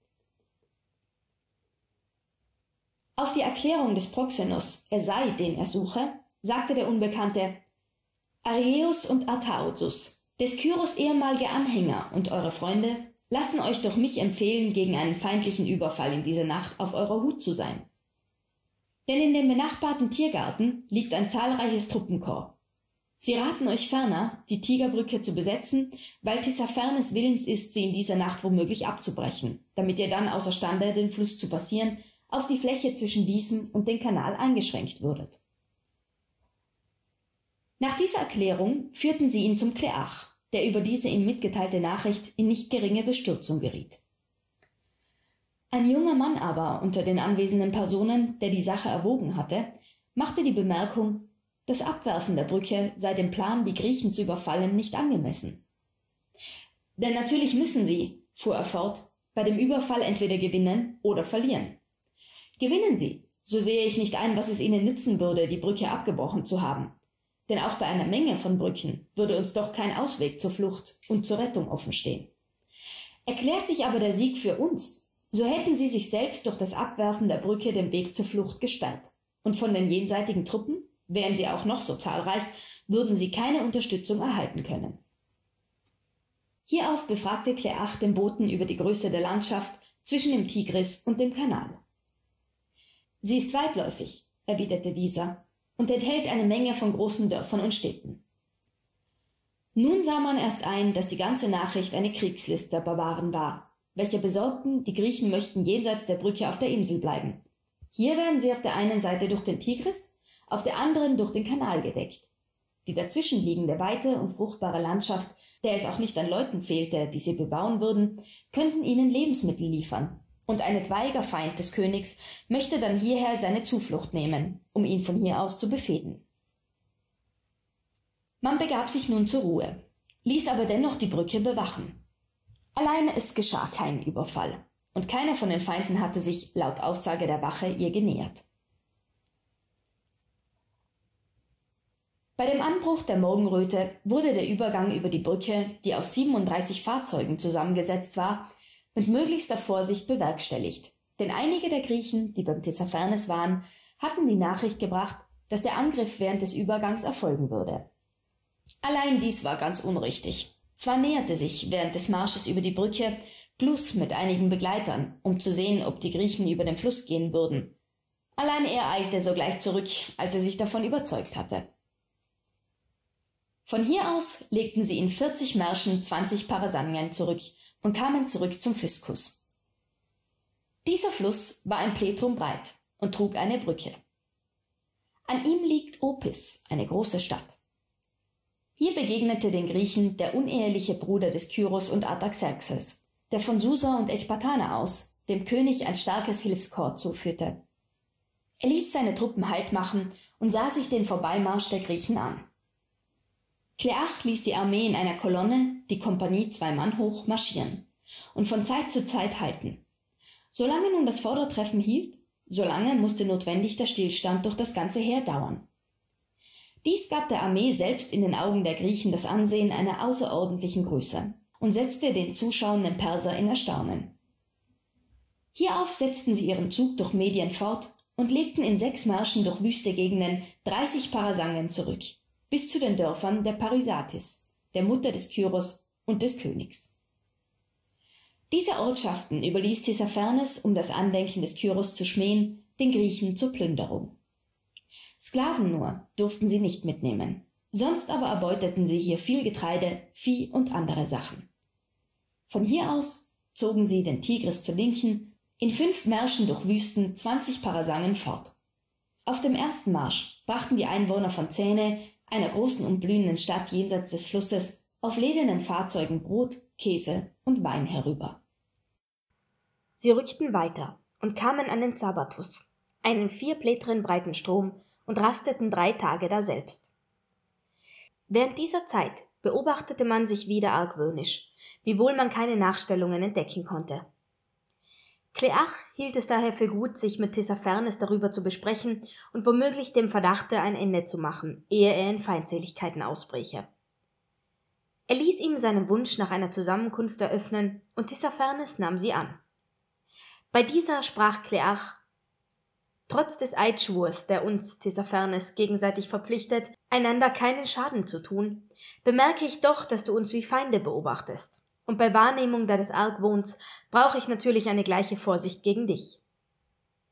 Auf die Erklärung des Proxenus, er sei, den er suche, sagte der Unbekannte: Areäus und Artaozus, des Kyros ehemalige Anhänger und eure Freunde, lassen euch durch mich empfehlen, gegen einen feindlichen Überfall in dieser Nacht auf eurer Hut zu sein. Denn in dem benachbarten Tiergarten liegt ein zahlreiches Truppenkorps. Sie raten euch ferner, die Tigerbrücke zu besetzen, weil Tissaphernes willens ist, sie in dieser Nacht womöglich abzubrechen, damit ihr dann außerstande, den Fluss zu passieren, auf die Fläche zwischen diesem und dem Kanal eingeschränkt würdet. Nach dieser Erklärung führten sie ihn zum Kleach, der über diese ihm mitgeteilte Nachricht in nicht geringe Bestürzung geriet. Ein junger Mann aber unter den anwesenden Personen, der die Sache erwogen hatte, machte die Bemerkung, das Abwerfen der Brücke sei dem Plan, die Griechen zu überfallen, nicht angemessen. Denn natürlich müssen sie, fuhr er fort, bei dem Überfall entweder gewinnen oder verlieren. Gewinnen sie, so sehe ich nicht ein, was es ihnen nützen würde, die Brücke abgebrochen zu haben. Denn auch bei einer Menge von Brücken würde uns doch kein Ausweg zur Flucht und zur Rettung offenstehen. Erklärt sich aber der Sieg für uns, so hätten sie sich selbst durch das Abwerfen der Brücke den Weg zur Flucht gesperrt. Und von den jenseitigen Truppen, wären sie auch noch so zahlreich, würden sie keine Unterstützung erhalten können. Hierauf befragte Kleach den Boten über die Größe der Landschaft zwischen dem Tigris und dem Kanal. Sie ist weitläufig, erwiderte dieser, und enthält eine Menge von großen Dörfern und Städten. Nun sah man erst ein, dass die ganze Nachricht eine Kriegslist der Barbaren war, welche besorgten, die Griechen möchten jenseits der Brücke auf der Insel bleiben. Hier werden sie auf der einen Seite durch den Tigris, auf der anderen durch den Kanal gedeckt. Die dazwischenliegende weite und fruchtbare Landschaft, der es auch nicht an Leuten fehlte, die sie bebauen würden, könnten ihnen Lebensmittel liefern, und ein etwaiger Feind des Königs möchte dann hierher seine Zuflucht nehmen, um ihn von hier aus zu befehden. Man begab sich nun zur Ruhe, ließ aber dennoch die Brücke bewachen. Allein es geschah kein Überfall, und keiner von den Feinden hatte sich, laut Aussage der Wache, ihr genähert. Bei dem Anbruch der Morgenröte wurde der Übergang über die Brücke, die aus siebenunddreißig Fahrzeugen zusammengesetzt war, mit möglichster Vorsicht bewerkstelligt, denn einige der Griechen, die beim Tissaphernes waren, hatten die Nachricht gebracht, dass der Angriff während des Übergangs erfolgen würde. Allein dies war ganz unrichtig. Zwar näherte sich während des Marsches über die Brücke Glus mit einigen Begleitern, um zu sehen, ob die Griechen über den Fluss gehen würden. Allein er eilte sogleich zurück, als er sich davon überzeugt hatte. Von hier aus legten sie in vierzig Märschen zwanzig Parasangen zurück und kamen zurück zum Physkus. Dieser Fluss war ein Pletrum breit und trug eine Brücke. An ihm liegt Opis, eine große Stadt. Hier begegnete den Griechen der uneheliche Bruder des Kyros und Artaxerxes, der von Susa und Ekbatana aus dem König ein starkes Hilfskorps zuführte. Er ließ seine Truppen Halt machen und sah sich den Vorbeimarsch der Griechen an. Kleach ließ die Armee in einer Kolonne, die Kompanie zwei Mann hoch, marschieren und von Zeit zu Zeit halten. Solange nun das Vordertreffen hielt, solange musste notwendig der Stillstand durch das ganze Heer dauern. Dies gab der Armee selbst in den Augen der Griechen das Ansehen einer außerordentlichen Größe und setzte den zuschauenden Perser in Erstaunen. Hierauf setzten sie ihren Zug durch Medien fort und legten in sechs Märschen durch wüste Gegenden dreißig Parasangen zurück, bis zu den Dörfern der Parysatis, der Mutter des Kyros und des Königs. Diese Ortschaften überließ Tissaphernes, um das Andenken des Kyros zu schmähen, den Griechen zur Plünderung. Sklaven nur durften sie nicht mitnehmen, sonst aber erbeuteten sie hier viel Getreide, Vieh und andere Sachen. Von hier aus zogen sie den Tigris zur Linken, in fünf Märschen durch Wüsten zwanzig Parasangen fort. Auf dem ersten Marsch brachten die Einwohner von Zähne, einer großen und blühenden Stadt jenseits des Flusses, auf ledernen Fahrzeugen Brot, Käse und Wein herüber. Sie rückten weiter und kamen an den Zabatus, einen vier Pletren breiten Strom, und rasteten drei Tage daselbst. Während dieser Zeit beobachtete man sich wieder argwöhnisch, wiewohl man keine Nachstellungen entdecken konnte. Kleach hielt es daher für gut, sich mit Tissaphernes darüber zu besprechen und womöglich dem Verdachte ein Ende zu machen, ehe er in Feindseligkeiten ausbreche. Er ließ ihm seinen Wunsch nach einer Zusammenkunft eröffnen, und Tissaphernes nahm sie an. Bei dieser sprach Kleach: Trotz des Eidschwurs, der uns, Tissaphernes, gegenseitig verpflichtet, einander keinen Schaden zu tun, bemerke ich doch, dass du uns wie Feinde beobachtest, und bei Wahrnehmung deines Argwohns brauche ich natürlich eine gleiche Vorsicht gegen dich.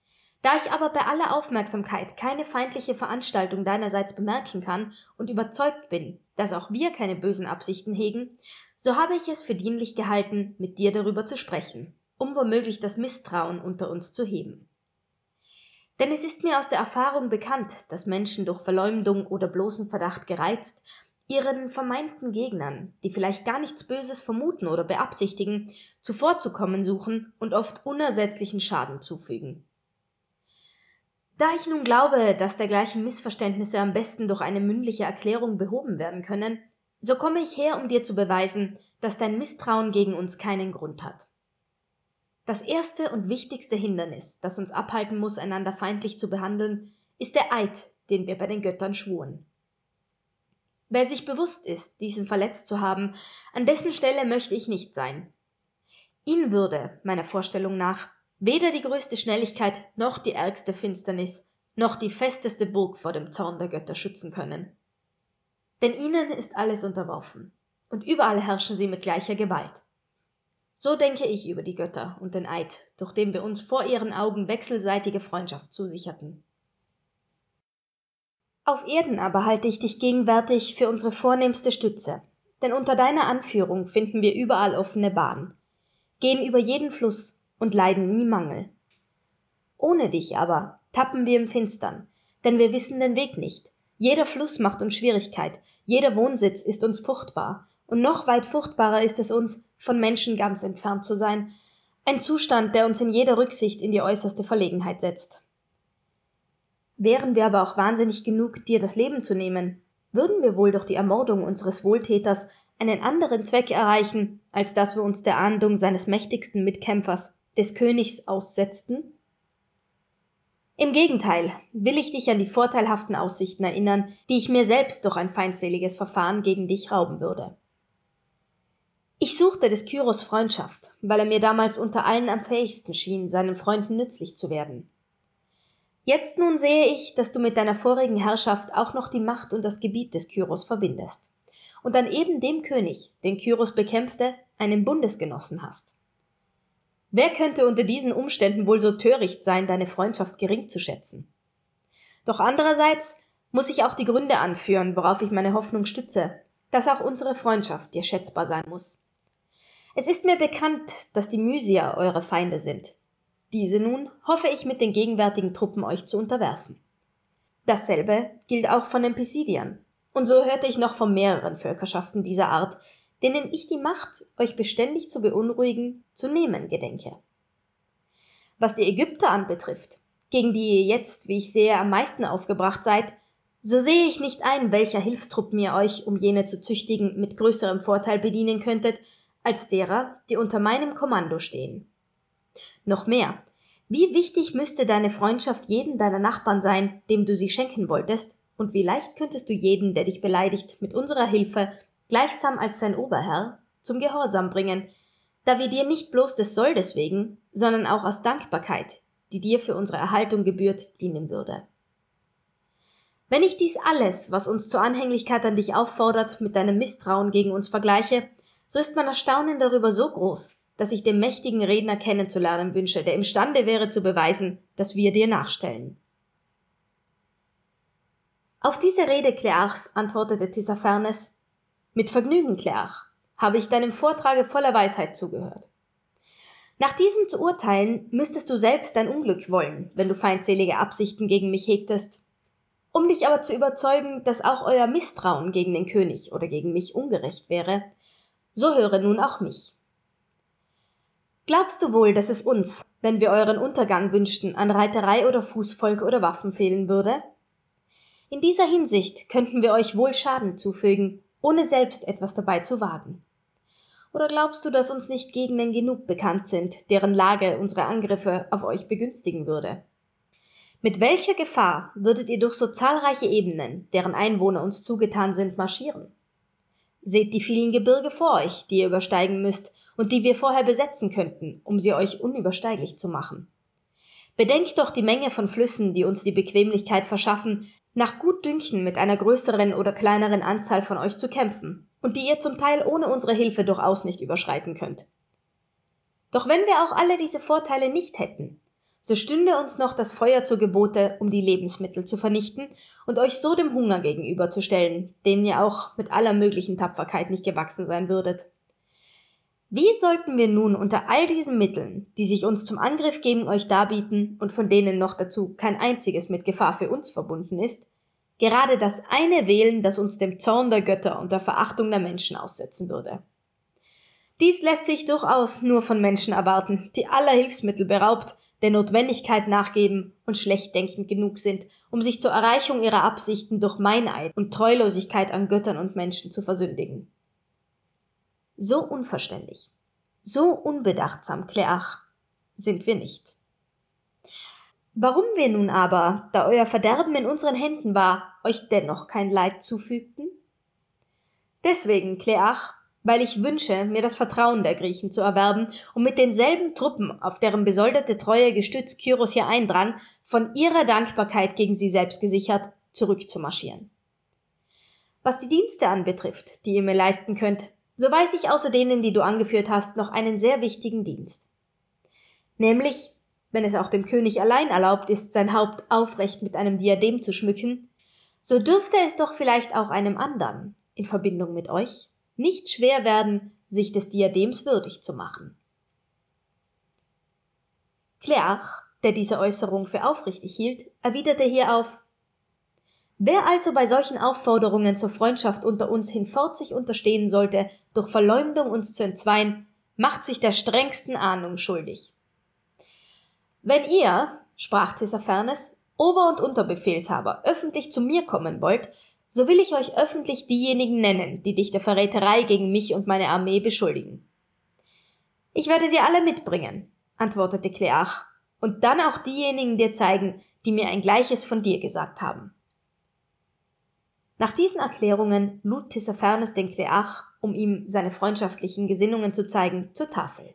Da ich aber bei aller Aufmerksamkeit keine feindliche Veranstaltung deinerseits bemerken kann und überzeugt bin, dass auch wir keine bösen Absichten hegen, so habe ich es für dienlich gehalten, mit dir darüber zu sprechen, um womöglich das Misstrauen unter uns zu heben. Denn es ist mir aus der Erfahrung bekannt, dass Menschen durch Verleumdung oder bloßen Verdacht gereizt, ihren vermeinten Gegnern, die vielleicht gar nichts Böses vermuten oder beabsichtigen, zuvorzukommen suchen und oft unersetzlichen Schaden zufügen. Da ich nun glaube, dass dergleichen Missverständnisse am besten durch eine mündliche Erklärung behoben werden können, so komme ich her, um dir zu beweisen, dass dein Misstrauen gegen uns keinen Grund hat. Das erste und wichtigste Hindernis, das uns abhalten muss, einander feindlich zu behandeln, ist der Eid, den wir bei den Göttern schwuren. Wer sich bewusst ist, diesen verletzt zu haben, an dessen Stelle möchte ich nicht sein. Ihn würde, meiner Vorstellung nach, weder die größte Schnelligkeit noch die ärgste Finsternis noch die festeste Burg vor dem Zorn der Götter schützen können. Denn ihnen ist alles unterworfen, und überall herrschen sie mit gleicher Gewalt. So denke ich über die Götter und den Eid, durch den wir uns vor ihren Augen wechselseitige Freundschaft zusicherten. Auf Erden aber halte ich dich gegenwärtig für unsere vornehmste Stütze, denn unter deiner Anführung finden wir überall offene Bahn, gehen über jeden Fluss und leiden nie Mangel. Ohne dich aber tappen wir im Finstern, denn wir wissen den Weg nicht. Jeder Fluss macht uns Schwierigkeit, jeder Wohnsitz ist uns furchtbar, und noch weit furchtbarer ist es uns, von Menschen ganz entfernt zu sein, ein Zustand, der uns in jeder Rücksicht in die äußerste Verlegenheit setzt. Wären wir aber auch wahnsinnig genug, dir das Leben zu nehmen, würden wir wohl durch die Ermordung unseres Wohltäters einen anderen Zweck erreichen, als dass wir uns der Ahndung seines mächtigsten Mitkämpfers, des Königs, aussetzten? Im Gegenteil will ich dich an die vorteilhaften Aussichten erinnern, die ich mir selbst durch ein feindseliges Verfahren gegen dich rauben würde. Ich suchte des Kyros Freundschaft, weil er mir damals unter allen am fähigsten schien, seinen Freunden nützlich zu werden. Jetzt nun sehe ich, dass du mit deiner vorigen Herrschaft auch noch die Macht und das Gebiet des Kyros verbindest und an eben dem König, den Kyros bekämpfte, einen Bundesgenossen hast. Wer könnte unter diesen Umständen wohl so töricht sein, deine Freundschaft gering zu schätzen? Doch andererseits muss ich auch die Gründe anführen, worauf ich meine Hoffnung stütze, dass auch unsere Freundschaft dir schätzbar sein muss. Es ist mir bekannt, dass die Mysier eure Feinde sind. Diese nun hoffe ich mit den gegenwärtigen Truppen euch zu unterwerfen. Dasselbe gilt auch von den Pisidiern, und so hörte ich noch von mehreren Völkerschaften dieser Art, denen ich die Macht, euch beständig zu beunruhigen, zu nehmen gedenke. Was die Ägypter anbetrifft, gegen die ihr jetzt, wie ich sehe, am meisten aufgebracht seid, so sehe ich nicht ein, welcher Hilfstrupp ihr euch, um jene zu züchtigen, mit größerem Vorteil bedienen könntet, als derer, die unter meinem Kommando stehen. Noch mehr, wie wichtig müsste deine Freundschaft jedem deiner Nachbarn sein, dem du sie schenken wolltest, und wie leicht könntest du jeden, der dich beleidigt, mit unserer Hilfe, gleichsam als sein Oberherr, zum Gehorsam bringen, da wir dir nicht bloß des Soldes wegen, sondern auch aus Dankbarkeit, die dir für unsere Erhaltung gebührt, dienen würde. Wenn ich dies alles, was uns zur Anhänglichkeit an dich auffordert, mit deinem Misstrauen gegen uns vergleiche, so ist mein Erstaunen darüber so groß, dass ich den mächtigen Redner kennenzulernen wünsche, der imstande wäre zu beweisen, dass wir dir nachstellen. Auf diese Rede Klearchs antwortete Tissaphernes: Mit Vergnügen, Klearch, habe ich deinem Vortrage voller Weisheit zugehört. Nach diesem zu urteilen, müsstest du selbst dein Unglück wollen, wenn du feindselige Absichten gegen mich hegtest. Um dich aber zu überzeugen, dass auch euer Misstrauen gegen den König oder gegen mich ungerecht wäre, so höre nun auch mich. Glaubst du wohl, dass es uns, wenn wir euren Untergang wünschten, an Reiterei oder Fußvolk oder Waffen fehlen würde? In dieser Hinsicht könnten wir euch wohl Schaden zufügen, ohne selbst etwas dabei zu wagen. Oder glaubst du, dass uns nicht Gegenden genug bekannt sind, deren Lage unsere Angriffe auf euch begünstigen würde? Mit welcher Gefahr würdet ihr durch so zahlreiche Ebenen, deren Einwohner uns zugetan sind, marschieren? Seht die vielen Gebirge vor euch, die ihr übersteigen müsst und die wir vorher besetzen könnten, um sie euch unübersteiglich zu machen. Bedenkt doch die Menge von Flüssen, die uns die Bequemlichkeit verschaffen, nach Gutdünken mit einer größeren oder kleineren Anzahl von euch zu kämpfen und die ihr zum Teil ohne unsere Hilfe durchaus nicht überschreiten könnt. Doch wenn wir auch alle diese Vorteile nicht hätten, so stünde uns noch das Feuer zu Gebote, um die Lebensmittel zu vernichten und euch so dem Hunger gegenüberzustellen, denen ihr auch mit aller möglichen Tapferkeit nicht gewachsen sein würdet. Wie sollten wir nun unter all diesen Mitteln, die sich uns zum Angriff gegen euch darbieten und von denen noch dazu kein einziges mit Gefahr für uns verbunden ist, gerade das eine wählen, das uns dem Zorn der Götter und der Verachtung der Menschen aussetzen würde? Dies lässt sich durchaus nur von Menschen erwarten, die aller Hilfsmittel beraubt, der Notwendigkeit nachgeben und schlecht denkend genug sind, um sich zur Erreichung ihrer Absichten durch Meineid und Treulosigkeit an Göttern und Menschen zu versündigen. So unverständig, so unbedachtsam, Kleach, sind wir nicht. Warum wir nun aber, da euer Verderben in unseren Händen war, euch dennoch kein Leid zufügten? Deswegen, Kleach, weil ich wünsche, mir das Vertrauen der Griechen zu erwerben, um mit denselben Truppen, auf deren besoldete Treue gestützt Kyros hier eindrang, von ihrer Dankbarkeit gegen sie selbst gesichert, zurückzumarschieren. Was die Dienste anbetrifft, die ihr mir leisten könnt, so weiß ich außer denen, die du angeführt hast, noch einen sehr wichtigen Dienst. Nämlich, wenn es auch dem König allein erlaubt ist, sein Haupt aufrecht mit einem Diadem zu schmücken, so dürfte es doch vielleicht auch einem anderen, in Verbindung mit euch, nicht schwer werden, sich des Diadems würdig zu machen. Kleach, der diese Äußerung für aufrichtig hielt, erwiderte hierauf: Wer also bei solchen Aufforderungen zur Freundschaft unter uns hinfort sich unterstehen sollte, durch Verleumdung uns zu entzweien, macht sich der strengsten Ahndung schuldig. Wenn ihr, sprach Tissaphernes, Ober- und Unterbefehlshaber, öffentlich zu mir kommen wollt, so will ich euch öffentlich diejenigen nennen, die dich der Verräterei gegen mich und meine Armee beschuldigen. Ich werde sie alle mitbringen, antwortete Kleach, und dann auch diejenigen dir zeigen, die mir ein Gleiches von dir gesagt haben. Nach diesen Erklärungen lud Tissaphernes den Kleach, um ihm seine freundschaftlichen Gesinnungen zu zeigen, zur Tafel.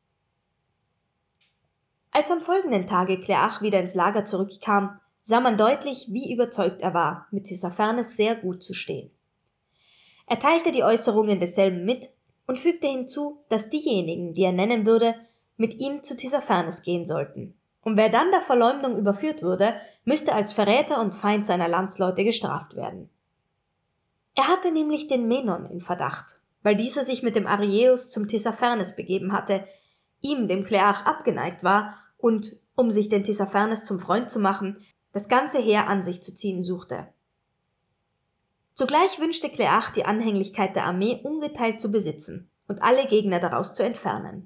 Als am folgenden Tage Kleach wieder ins Lager zurückkam, sah man deutlich, wie überzeugt er war, mit Tissaphernes sehr gut zu stehen. Er teilte die Äußerungen desselben mit und fügte hinzu, dass diejenigen, die er nennen würde, mit ihm zu Tissaphernes gehen sollten, und wer dann der Verleumdung überführt würde, müsste als Verräter und Feind seiner Landsleute gestraft werden. Er hatte nämlich den Menon in Verdacht, weil dieser sich mit dem Arieus zum Tissaphernes begeben hatte, ihm, dem Kleach, abgeneigt war und, um sich den Tissaphernes zum Freund zu machen, das ganze Heer an sich zu ziehen suchte. Zugleich wünschte Kleach, die Anhänglichkeit der Armee ungeteilt zu besitzen und alle Gegner daraus zu entfernen.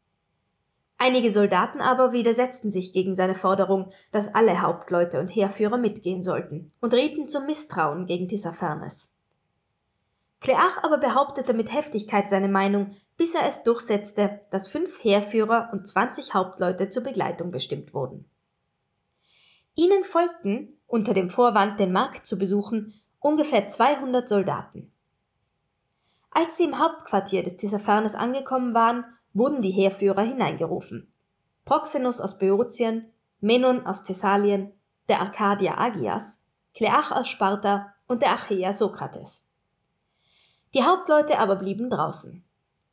Einige Soldaten aber widersetzten sich gegen seine Forderung, dass alle Hauptleute und Heerführer mitgehen sollten, und rieten zum Misstrauen gegen Tissaphernes. Kleach aber behauptete mit Heftigkeit seine Meinung, bis er es durchsetzte, dass fünf Heerführer und zwanzig Hauptleute zur Begleitung bestimmt wurden. Ihnen folgten, unter dem Vorwand, den Markt zu besuchen, ungefähr zweihundert Soldaten. Als sie im Hauptquartier des Tissaphernes angekommen waren, wurden die Heerführer hineingerufen. Proxenus aus Böotien, Menon aus Thessalien, der Arkadier Agias, Kleach aus Sparta und der Achäer Sokrates. Die Hauptleute aber blieben draußen.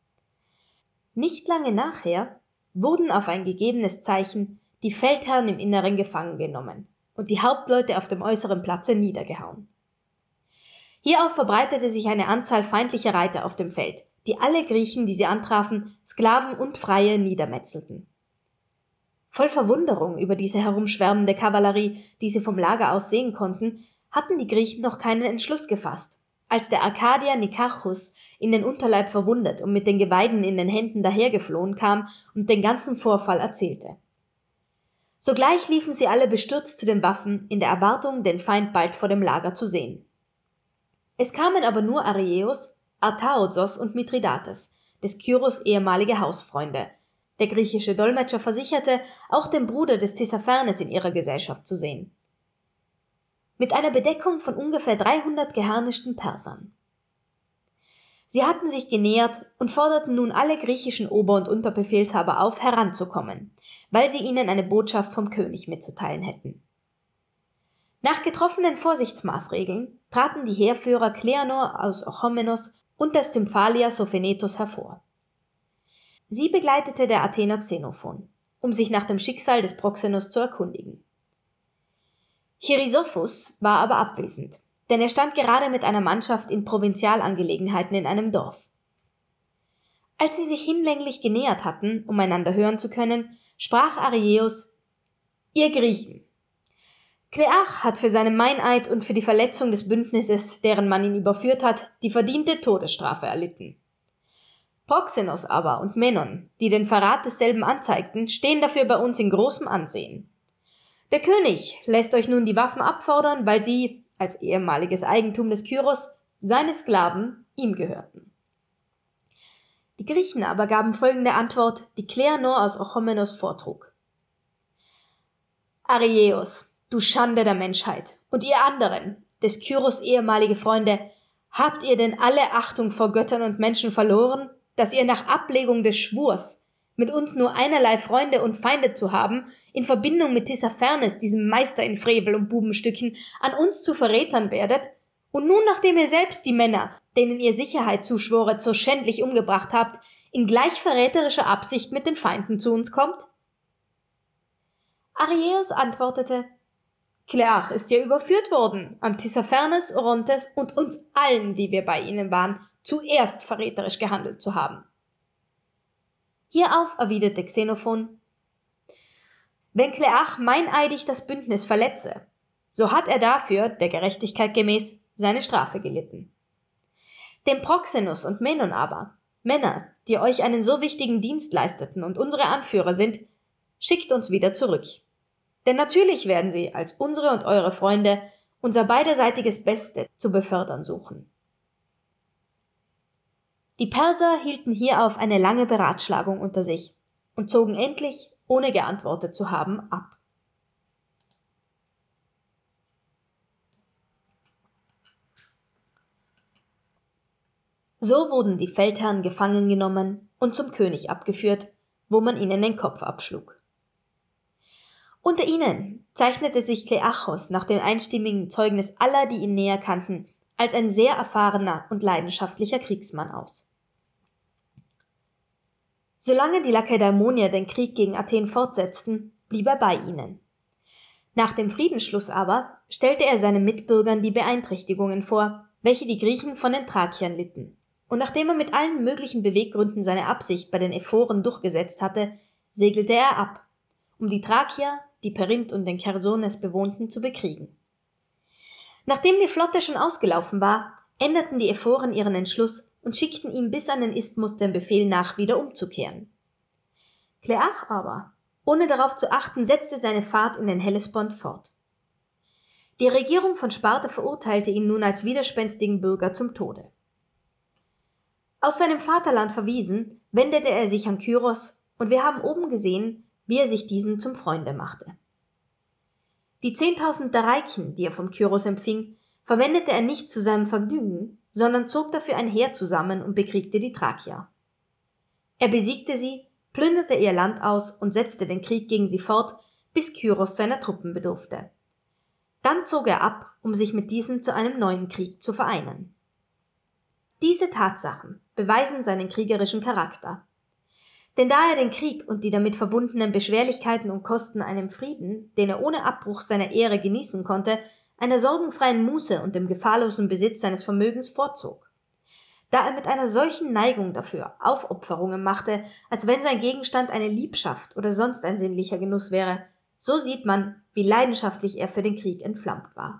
Nicht lange nachher wurden auf ein gegebenes Zeichen die Feldherren im Inneren gefangen genommen und die Hauptleute auf dem äußeren Platze niedergehauen. Hierauf verbreitete sich eine Anzahl feindlicher Reiter auf dem Feld, die alle Griechen, die sie antrafen, Sklaven und Freie niedermetzelten. Voll Verwunderung über diese herumschwärmende Kavallerie, die sie vom Lager aus sehen konnten, hatten die Griechen noch keinen Entschluss gefasst, als der Arkadier Nikarchus in den Unterleib verwundet und mit den Geweiden in den Händen dahergeflohen kam und den ganzen Vorfall erzählte. Sogleich liefen sie alle bestürzt zu den Waffen, in der Erwartung, den Feind bald vor dem Lager zu sehen. Es kamen aber nur Arieus, Artaodzos und Mithridates, des Kyros ehemalige Hausfreunde. Der griechische Dolmetscher versicherte, auch den Bruder des Tissaphernes in ihrer Gesellschaft zu sehen. Mit einer Bedeckung von ungefähr dreihundert geharnischten Persern. Sie hatten sich genähert und forderten nun alle griechischen Ober- und Unterbefehlshaber auf, heranzukommen, weil sie ihnen eine Botschaft vom König mitzuteilen hätten. Nach getroffenen Vorsichtsmaßregeln traten die Heerführer Kleanor aus Orchomenos und der Stymphalia Sophenetos hervor. Sie begleitete der Athener Xenophon, um sich nach dem Schicksal des Proxenos zu erkundigen. Chrysophus war aber abwesend, denn er stand gerade mit einer Mannschaft in Provinzialangelegenheiten in einem Dorf. Als sie sich hinlänglich genähert hatten, um einander hören zu können, sprach Areus: »Ihr Griechen, Klearch hat für seinen Meineid und für die Verletzung des Bündnisses, deren man ihn überführt hat, die verdiente Todesstrafe erlitten. Proxenos aber und Menon, die den Verrat desselben anzeigten, stehen dafür bei uns in großem Ansehen. Der König lässt euch nun die Waffen abfordern, weil sie, als ehemaliges Eigentum des Kyros, seine Sklaven ihm gehörten.« Die Griechen aber gaben folgende Antwort, die Kleanor aus Orchomenos vortrug: »Areus, du Schande der Menschheit, und ihr anderen, des Kyros ehemalige Freunde, habt ihr denn alle Achtung vor Göttern und Menschen verloren, dass ihr nach Ablegung des Schwurs, mit uns nur einerlei Freunde und Feinde zu haben, in Verbindung mit Tissaphernes, diesem Meister in Frevel und Bubenstücken, an uns zu Verrätern werdet, und nun, nachdem ihr selbst die Männer, denen ihr Sicherheit zuschworet, so schändlich umgebracht habt, in gleich verräterischer Absicht mit den Feinden zu uns kommt?« Areus antwortete: »Klearch ist ja überführt worden, an Tissaphernes, Orontes und uns allen, die wir bei ihnen waren, zuerst verräterisch gehandelt zu haben.« Hierauf erwiderte Xenophon: »Wenn Klearch meineidig das Bündnis verletze, so hat er dafür, der Gerechtigkeit gemäß, seine Strafe gelitten. Dem Proxenus und Menon aber, Männer, die euch einen so wichtigen Dienst leisteten und unsere Anführer sind, schickt uns wieder zurück. Denn natürlich werden sie, als unsere und eure Freunde, unser beiderseitiges Beste zu befördern suchen.« Die Perser hielten hierauf eine lange Beratschlagung unter sich und zogen endlich, ohne geantwortet zu haben, ab. So wurden die Feldherren gefangen genommen und zum König abgeführt, wo man ihnen den Kopf abschlug. Unter ihnen zeichnete sich Klearchos nach dem einstimmigen Zeugnis aller, die ihn näher kannten, als ein sehr erfahrener und leidenschaftlicher Kriegsmann aus. Solange die Lakedaimonier den Krieg gegen Athen fortsetzten, blieb er bei ihnen. Nach dem Friedensschluss aber stellte er seinen Mitbürgern die Beeinträchtigungen vor, welche die Griechen von den Thrakiern litten, und nachdem er mit allen möglichen Beweggründen seine Absicht bei den Ephoren durchgesetzt hatte, segelte er ab, um die Thrakier, die Perinth und den Chersones bewohnten, zu bekriegen. Nachdem die Flotte schon ausgelaufen war, änderten die Ephoren ihren Entschluss und schickten ihm bis an den Isthmus den Befehl nach, wieder umzukehren. Klearch aber, ohne darauf zu achten, setzte seine Fahrt in den Hellespont fort. Die Regierung von Sparta verurteilte ihn nun als widerspenstigen Bürger zum Tode. Aus seinem Vaterland verwiesen, wendete er sich an Kyros, und wir haben oben gesehen, wie er sich diesen zum Freunde machte. Die zehntausend Dareichen, die er vom Kyros empfing, verwendete er nicht zu seinem Vergnügen, sondern zog dafür ein Heer zusammen und bekriegte die Thrakier. Er besiegte sie, plünderte ihr Land aus und setzte den Krieg gegen sie fort, bis Kyros seiner Truppen bedurfte. Dann zog er ab, um sich mit diesen zu einem neuen Krieg zu vereinen. Diese Tatsachen beweisen seinen kriegerischen Charakter. Denn da er den Krieg und die damit verbundenen Beschwerlichkeiten und Kosten einem Frieden, den er ohne Abbruch seiner Ehre genießen konnte, einer sorgenfreien Muße und dem gefahrlosen Besitz seines Vermögens vorzog. Da er mit einer solchen Neigung dafür Aufopferungen machte, als wenn sein Gegenstand eine Liebschaft oder sonst ein sinnlicher Genuss wäre, so sieht man, wie leidenschaftlich er für den Krieg entflammt war.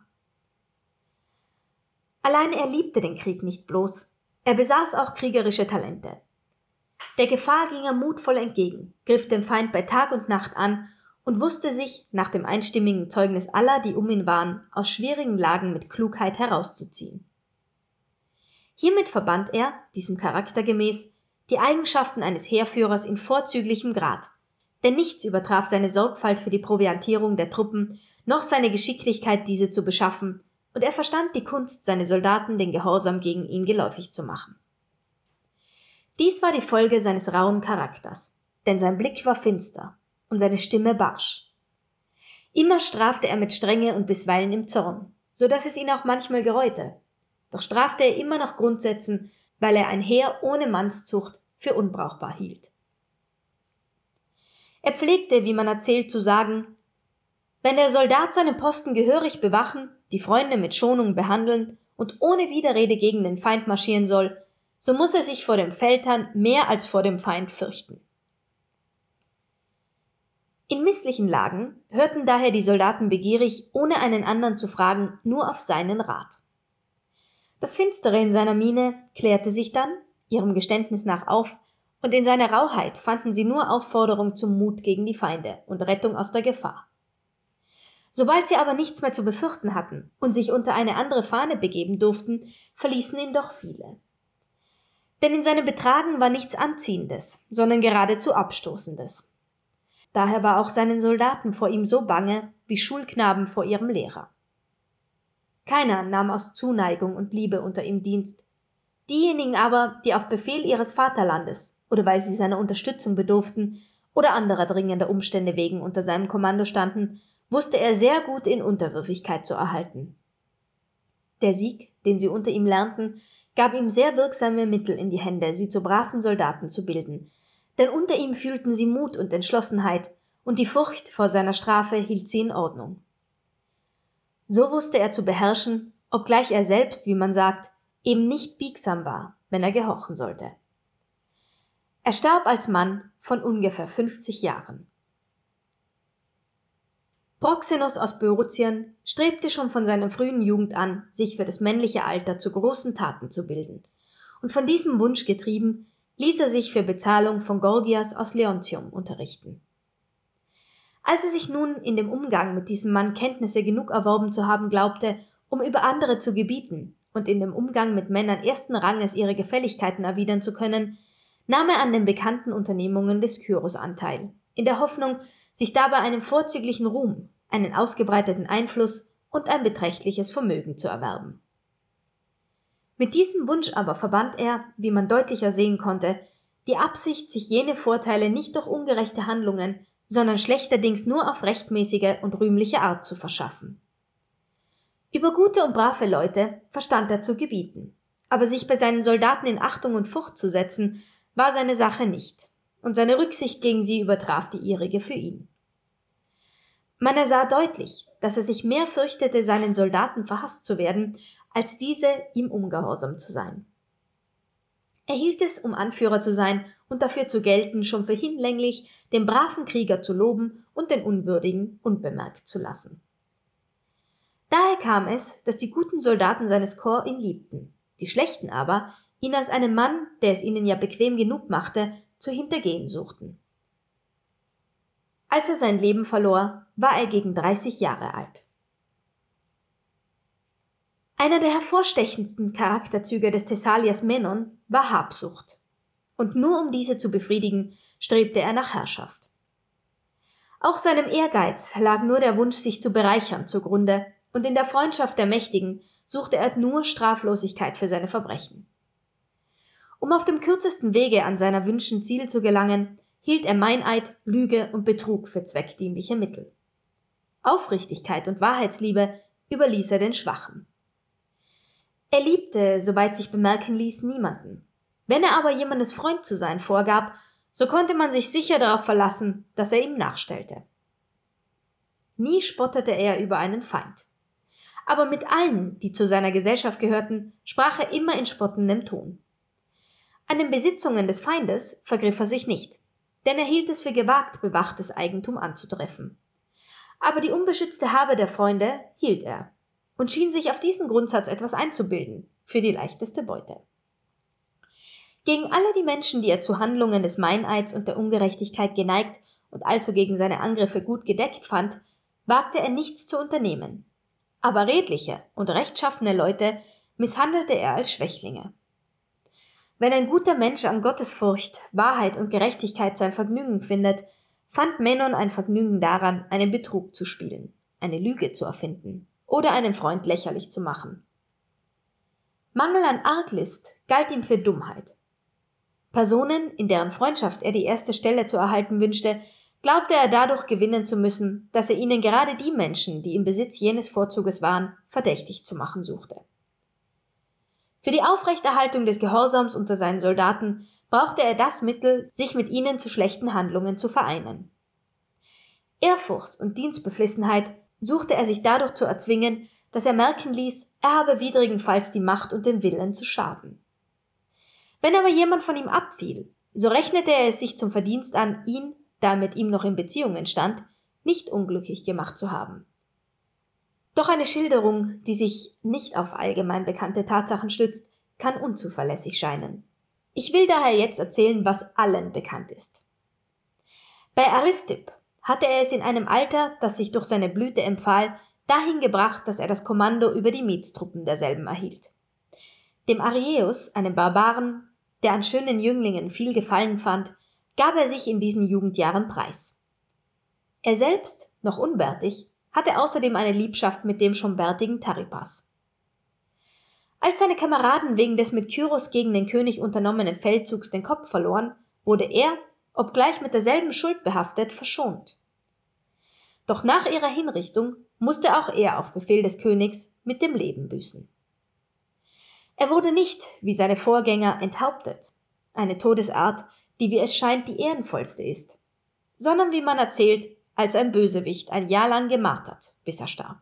Allein er liebte den Krieg nicht bloß, er besaß auch kriegerische Talente. Der Gefahr ging er mutvoll entgegen, griff dem Feind bei Tag und Nacht an und wusste sich, nach dem einstimmigen Zeugnis aller, die um ihn waren, aus schwierigen Lagen mit Klugheit herauszuziehen. Hiermit verband er, diesem Charakter gemäß, die Eigenschaften eines Heerführers in vorzüglichem Grad, denn nichts übertraf seine Sorgfalt für die Proviantierung der Truppen, noch seine Geschicklichkeit, diese zu beschaffen, und er verstand die Kunst, seine Soldaten den Gehorsam gegen ihn geläufig zu machen. Dies war die Folge seines rauen Charakters, denn sein Blick war finster und seine Stimme barsch. Immer strafte er mit Strenge und bisweilen im Zorn, so dass es ihn auch manchmal gereute. Doch strafte er immer nach Grundsätzen, weil er ein Heer ohne Mannszucht für unbrauchbar hielt. Er pflegte, wie man erzählt, zu sagen: Wenn der Soldat seinen Posten gehörig bewachen, die Freunde mit Schonung behandeln und ohne Widerrede gegen den Feind marschieren soll, so muss er sich vor dem Feldherrn mehr als vor dem Feind fürchten. In misslichen Lagen hörten daher die Soldaten begierig, ohne einen anderen zu fragen, nur auf seinen Rat. Das Finstere in seiner Miene klärte sich dann, ihrem Geständnis nach, auf, und in seiner Rauheit fanden sie nur Aufforderung zum Mut gegen die Feinde und Rettung aus der Gefahr. Sobald sie aber nichts mehr zu befürchten hatten und sich unter eine andere Fahne begeben durften, verließen ihn doch viele. Denn in seinem Betragen war nichts Anziehendes, sondern geradezu Abstoßendes. Daher war auch seinen Soldaten vor ihm so bange, wie Schulknaben vor ihrem Lehrer. Keiner nahm aus Zuneigung und Liebe unter ihm Dienst. Diejenigen aber, die auf Befehl ihres Vaterlandes oder weil sie seiner Unterstützung bedurften oder anderer dringender Umstände wegen unter seinem Kommando standen, wusste er sehr gut in Unterwürfigkeit zu erhalten. Der Sieg, den sie unter ihm lernten, gab ihm sehr wirksame Mittel in die Hände, sie zu braven Soldaten zu bilden, denn unter ihm fühlten sie Mut und Entschlossenheit, und die Furcht vor seiner Strafe hielt sie in Ordnung. So wusste er zu beherrschen, obgleich er selbst, wie man sagt, eben nicht biegsam war, wenn er gehorchen sollte. Er starb als Mann von ungefähr fünfzig Jahren. Proxenos aus Böotien strebte schon von seiner frühen Jugend an, sich für das männliche Alter zu großen Taten zu bilden, und von diesem Wunsch getrieben, ließ er sich für Bezahlung von Gorgias aus Leontium unterrichten. Als er sich nun in dem Umgang mit diesem Mann Kenntnisse genug erworben zu haben glaubte, um über andere zu gebieten und in dem Umgang mit Männern ersten Ranges ihre Gefälligkeiten erwidern zu können, nahm er an den bekannten Unternehmungen des Kyros Anteil, in der Hoffnung, sich dabei einen vorzüglichen Ruhm, einen ausgebreiteten Einfluss und ein beträchtliches Vermögen zu erwerben. Mit diesem Wunsch aber verband er, wie man deutlicher sehen konnte, die Absicht, sich jene Vorteile nicht durch ungerechte Handlungen, sondern schlechterdings nur auf rechtmäßige und rühmliche Art zu verschaffen. Über gute und brave Leute verstand er zu gebieten, aber sich bei seinen Soldaten in Achtung und Furcht zu setzen, war seine Sache nicht, und seine Rücksicht gegen sie übertraf die ihrige für ihn. Man ersah deutlich, dass er sich mehr fürchtete, seinen Soldaten verhasst zu werden, als diese ihm ungehorsam zu sein. Er hielt es, um Anführer zu sein und dafür zu gelten, schon für hinlänglich den braven Krieger zu loben und den Unwürdigen unbemerkt zu lassen. Daher kam es, dass die guten Soldaten seines Korps ihn liebten, die schlechten aber ihn als einen Mann, der es ihnen ja bequem genug machte, zu hintergehen suchten. Als er sein Leben verlor, war er gegen dreißig Jahre alt. Einer der hervorstechendsten Charakterzüge des Thessaliers Menon war Habsucht, und nur um diese zu befriedigen, strebte er nach Herrschaft. Auch seinem Ehrgeiz lag nur der Wunsch, sich zu bereichern, zugrunde, und in der Freundschaft der Mächtigen suchte er nur Straflosigkeit für seine Verbrechen. Um auf dem kürzesten Wege an seiner Wünschen Ziel zu gelangen, hielt er Meineid, Lüge und Betrug für zweckdienliche Mittel. Aufrichtigkeit und Wahrheitsliebe überließ er den Schwachen. Er liebte, soweit sich bemerken ließ, niemanden. Wenn er aber jemandes Freund zu sein vorgab, so konnte man sich sicher darauf verlassen, dass er ihm nachstellte. Nie spottete er über einen Feind. Aber mit allen, die zu seiner Gesellschaft gehörten, sprach er immer in spottendem Ton. An den Besitzungen des Feindes vergriff er sich nicht, denn er hielt es für gewagt, bewachtes Eigentum anzutreffen. Aber die unbeschützte Habe der Freunde hielt er und schien sich auf diesen Grundsatz etwas einzubilden, für die leichteste Beute. Gegen alle die Menschen, die er zu Handlungen des Meineids und der Ungerechtigkeit geneigt und also gegen seine Angriffe gut gedeckt fand, wagte er nichts zu unternehmen. Aber redliche und rechtschaffene Leute misshandelte er als Schwächlinge. Wenn ein guter Mensch an Gottesfurcht, Wahrheit und Gerechtigkeit sein Vergnügen findet, fand Menon ein Vergnügen daran, einen Betrug zu spielen, eine Lüge zu erfinden oder einen Freund lächerlich zu machen. Mangel an Arglist galt ihm für Dummheit. Personen, in deren Freundschaft er die erste Stelle zu erhalten wünschte, glaubte er dadurch gewinnen zu müssen, dass er ihnen gerade die Menschen, die im Besitz jenes Vorzuges waren, verdächtig zu machen suchte. Für die Aufrechterhaltung des Gehorsams unter seinen Soldaten brauchte er das Mittel, sich mit ihnen zu schlechten Handlungen zu vereinen. Ehrfurcht und Dienstbeflissenheit suchte er sich dadurch zu erzwingen, dass er merken ließ, er habe widrigenfalls die Macht und den Willen zu schaden. Wenn aber jemand von ihm abfiel, so rechnete er es sich zum Verdienst an, ihn, da er mit ihm noch in Beziehungen stand, nicht unglücklich gemacht zu haben. Doch eine Schilderung, die sich nicht auf allgemein bekannte Tatsachen stützt, kann unzuverlässig scheinen. Ich will daher jetzt erzählen, was allen bekannt ist. Bei Aristipp hatte er es in einem Alter, das sich durch seine Blüte empfahl, dahin gebracht, dass er das Kommando über die Mietstruppen derselben erhielt. Dem Arieus, einem Barbaren, der an schönen Jünglingen viel Gefallen fand, gab er sich in diesen Jugendjahren preis. Er selbst, noch unbärtig, hatte außerdem eine Liebschaft mit dem schon bärtigen Taripas. Als seine Kameraden wegen des mit Kyros gegen den König unternommenen Feldzugs den Kopf verloren, wurde er, obgleich mit derselben Schuld behaftet, verschont. Doch nach ihrer Hinrichtung musste auch er auf Befehl des Königs mit dem Leben büßen. Er wurde nicht, wie seine Vorgänger, enthauptet, eine Todesart, die wie es scheint die ehrenvollste ist, sondern wie man erzählt, als ein Bösewicht ein Jahr lang gemartert, bis er starb.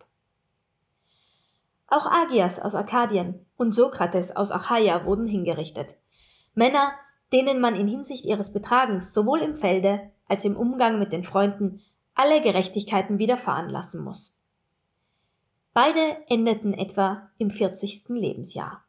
Auch Agias aus Arkadien und Sokrates aus Achaia wurden hingerichtet, Männer, denen man in Hinsicht ihres Betragens sowohl im Felde als im Umgang mit den Freunden alle Gerechtigkeiten widerfahren lassen muss. Beide endeten etwa im vierzigsten Lebensjahr.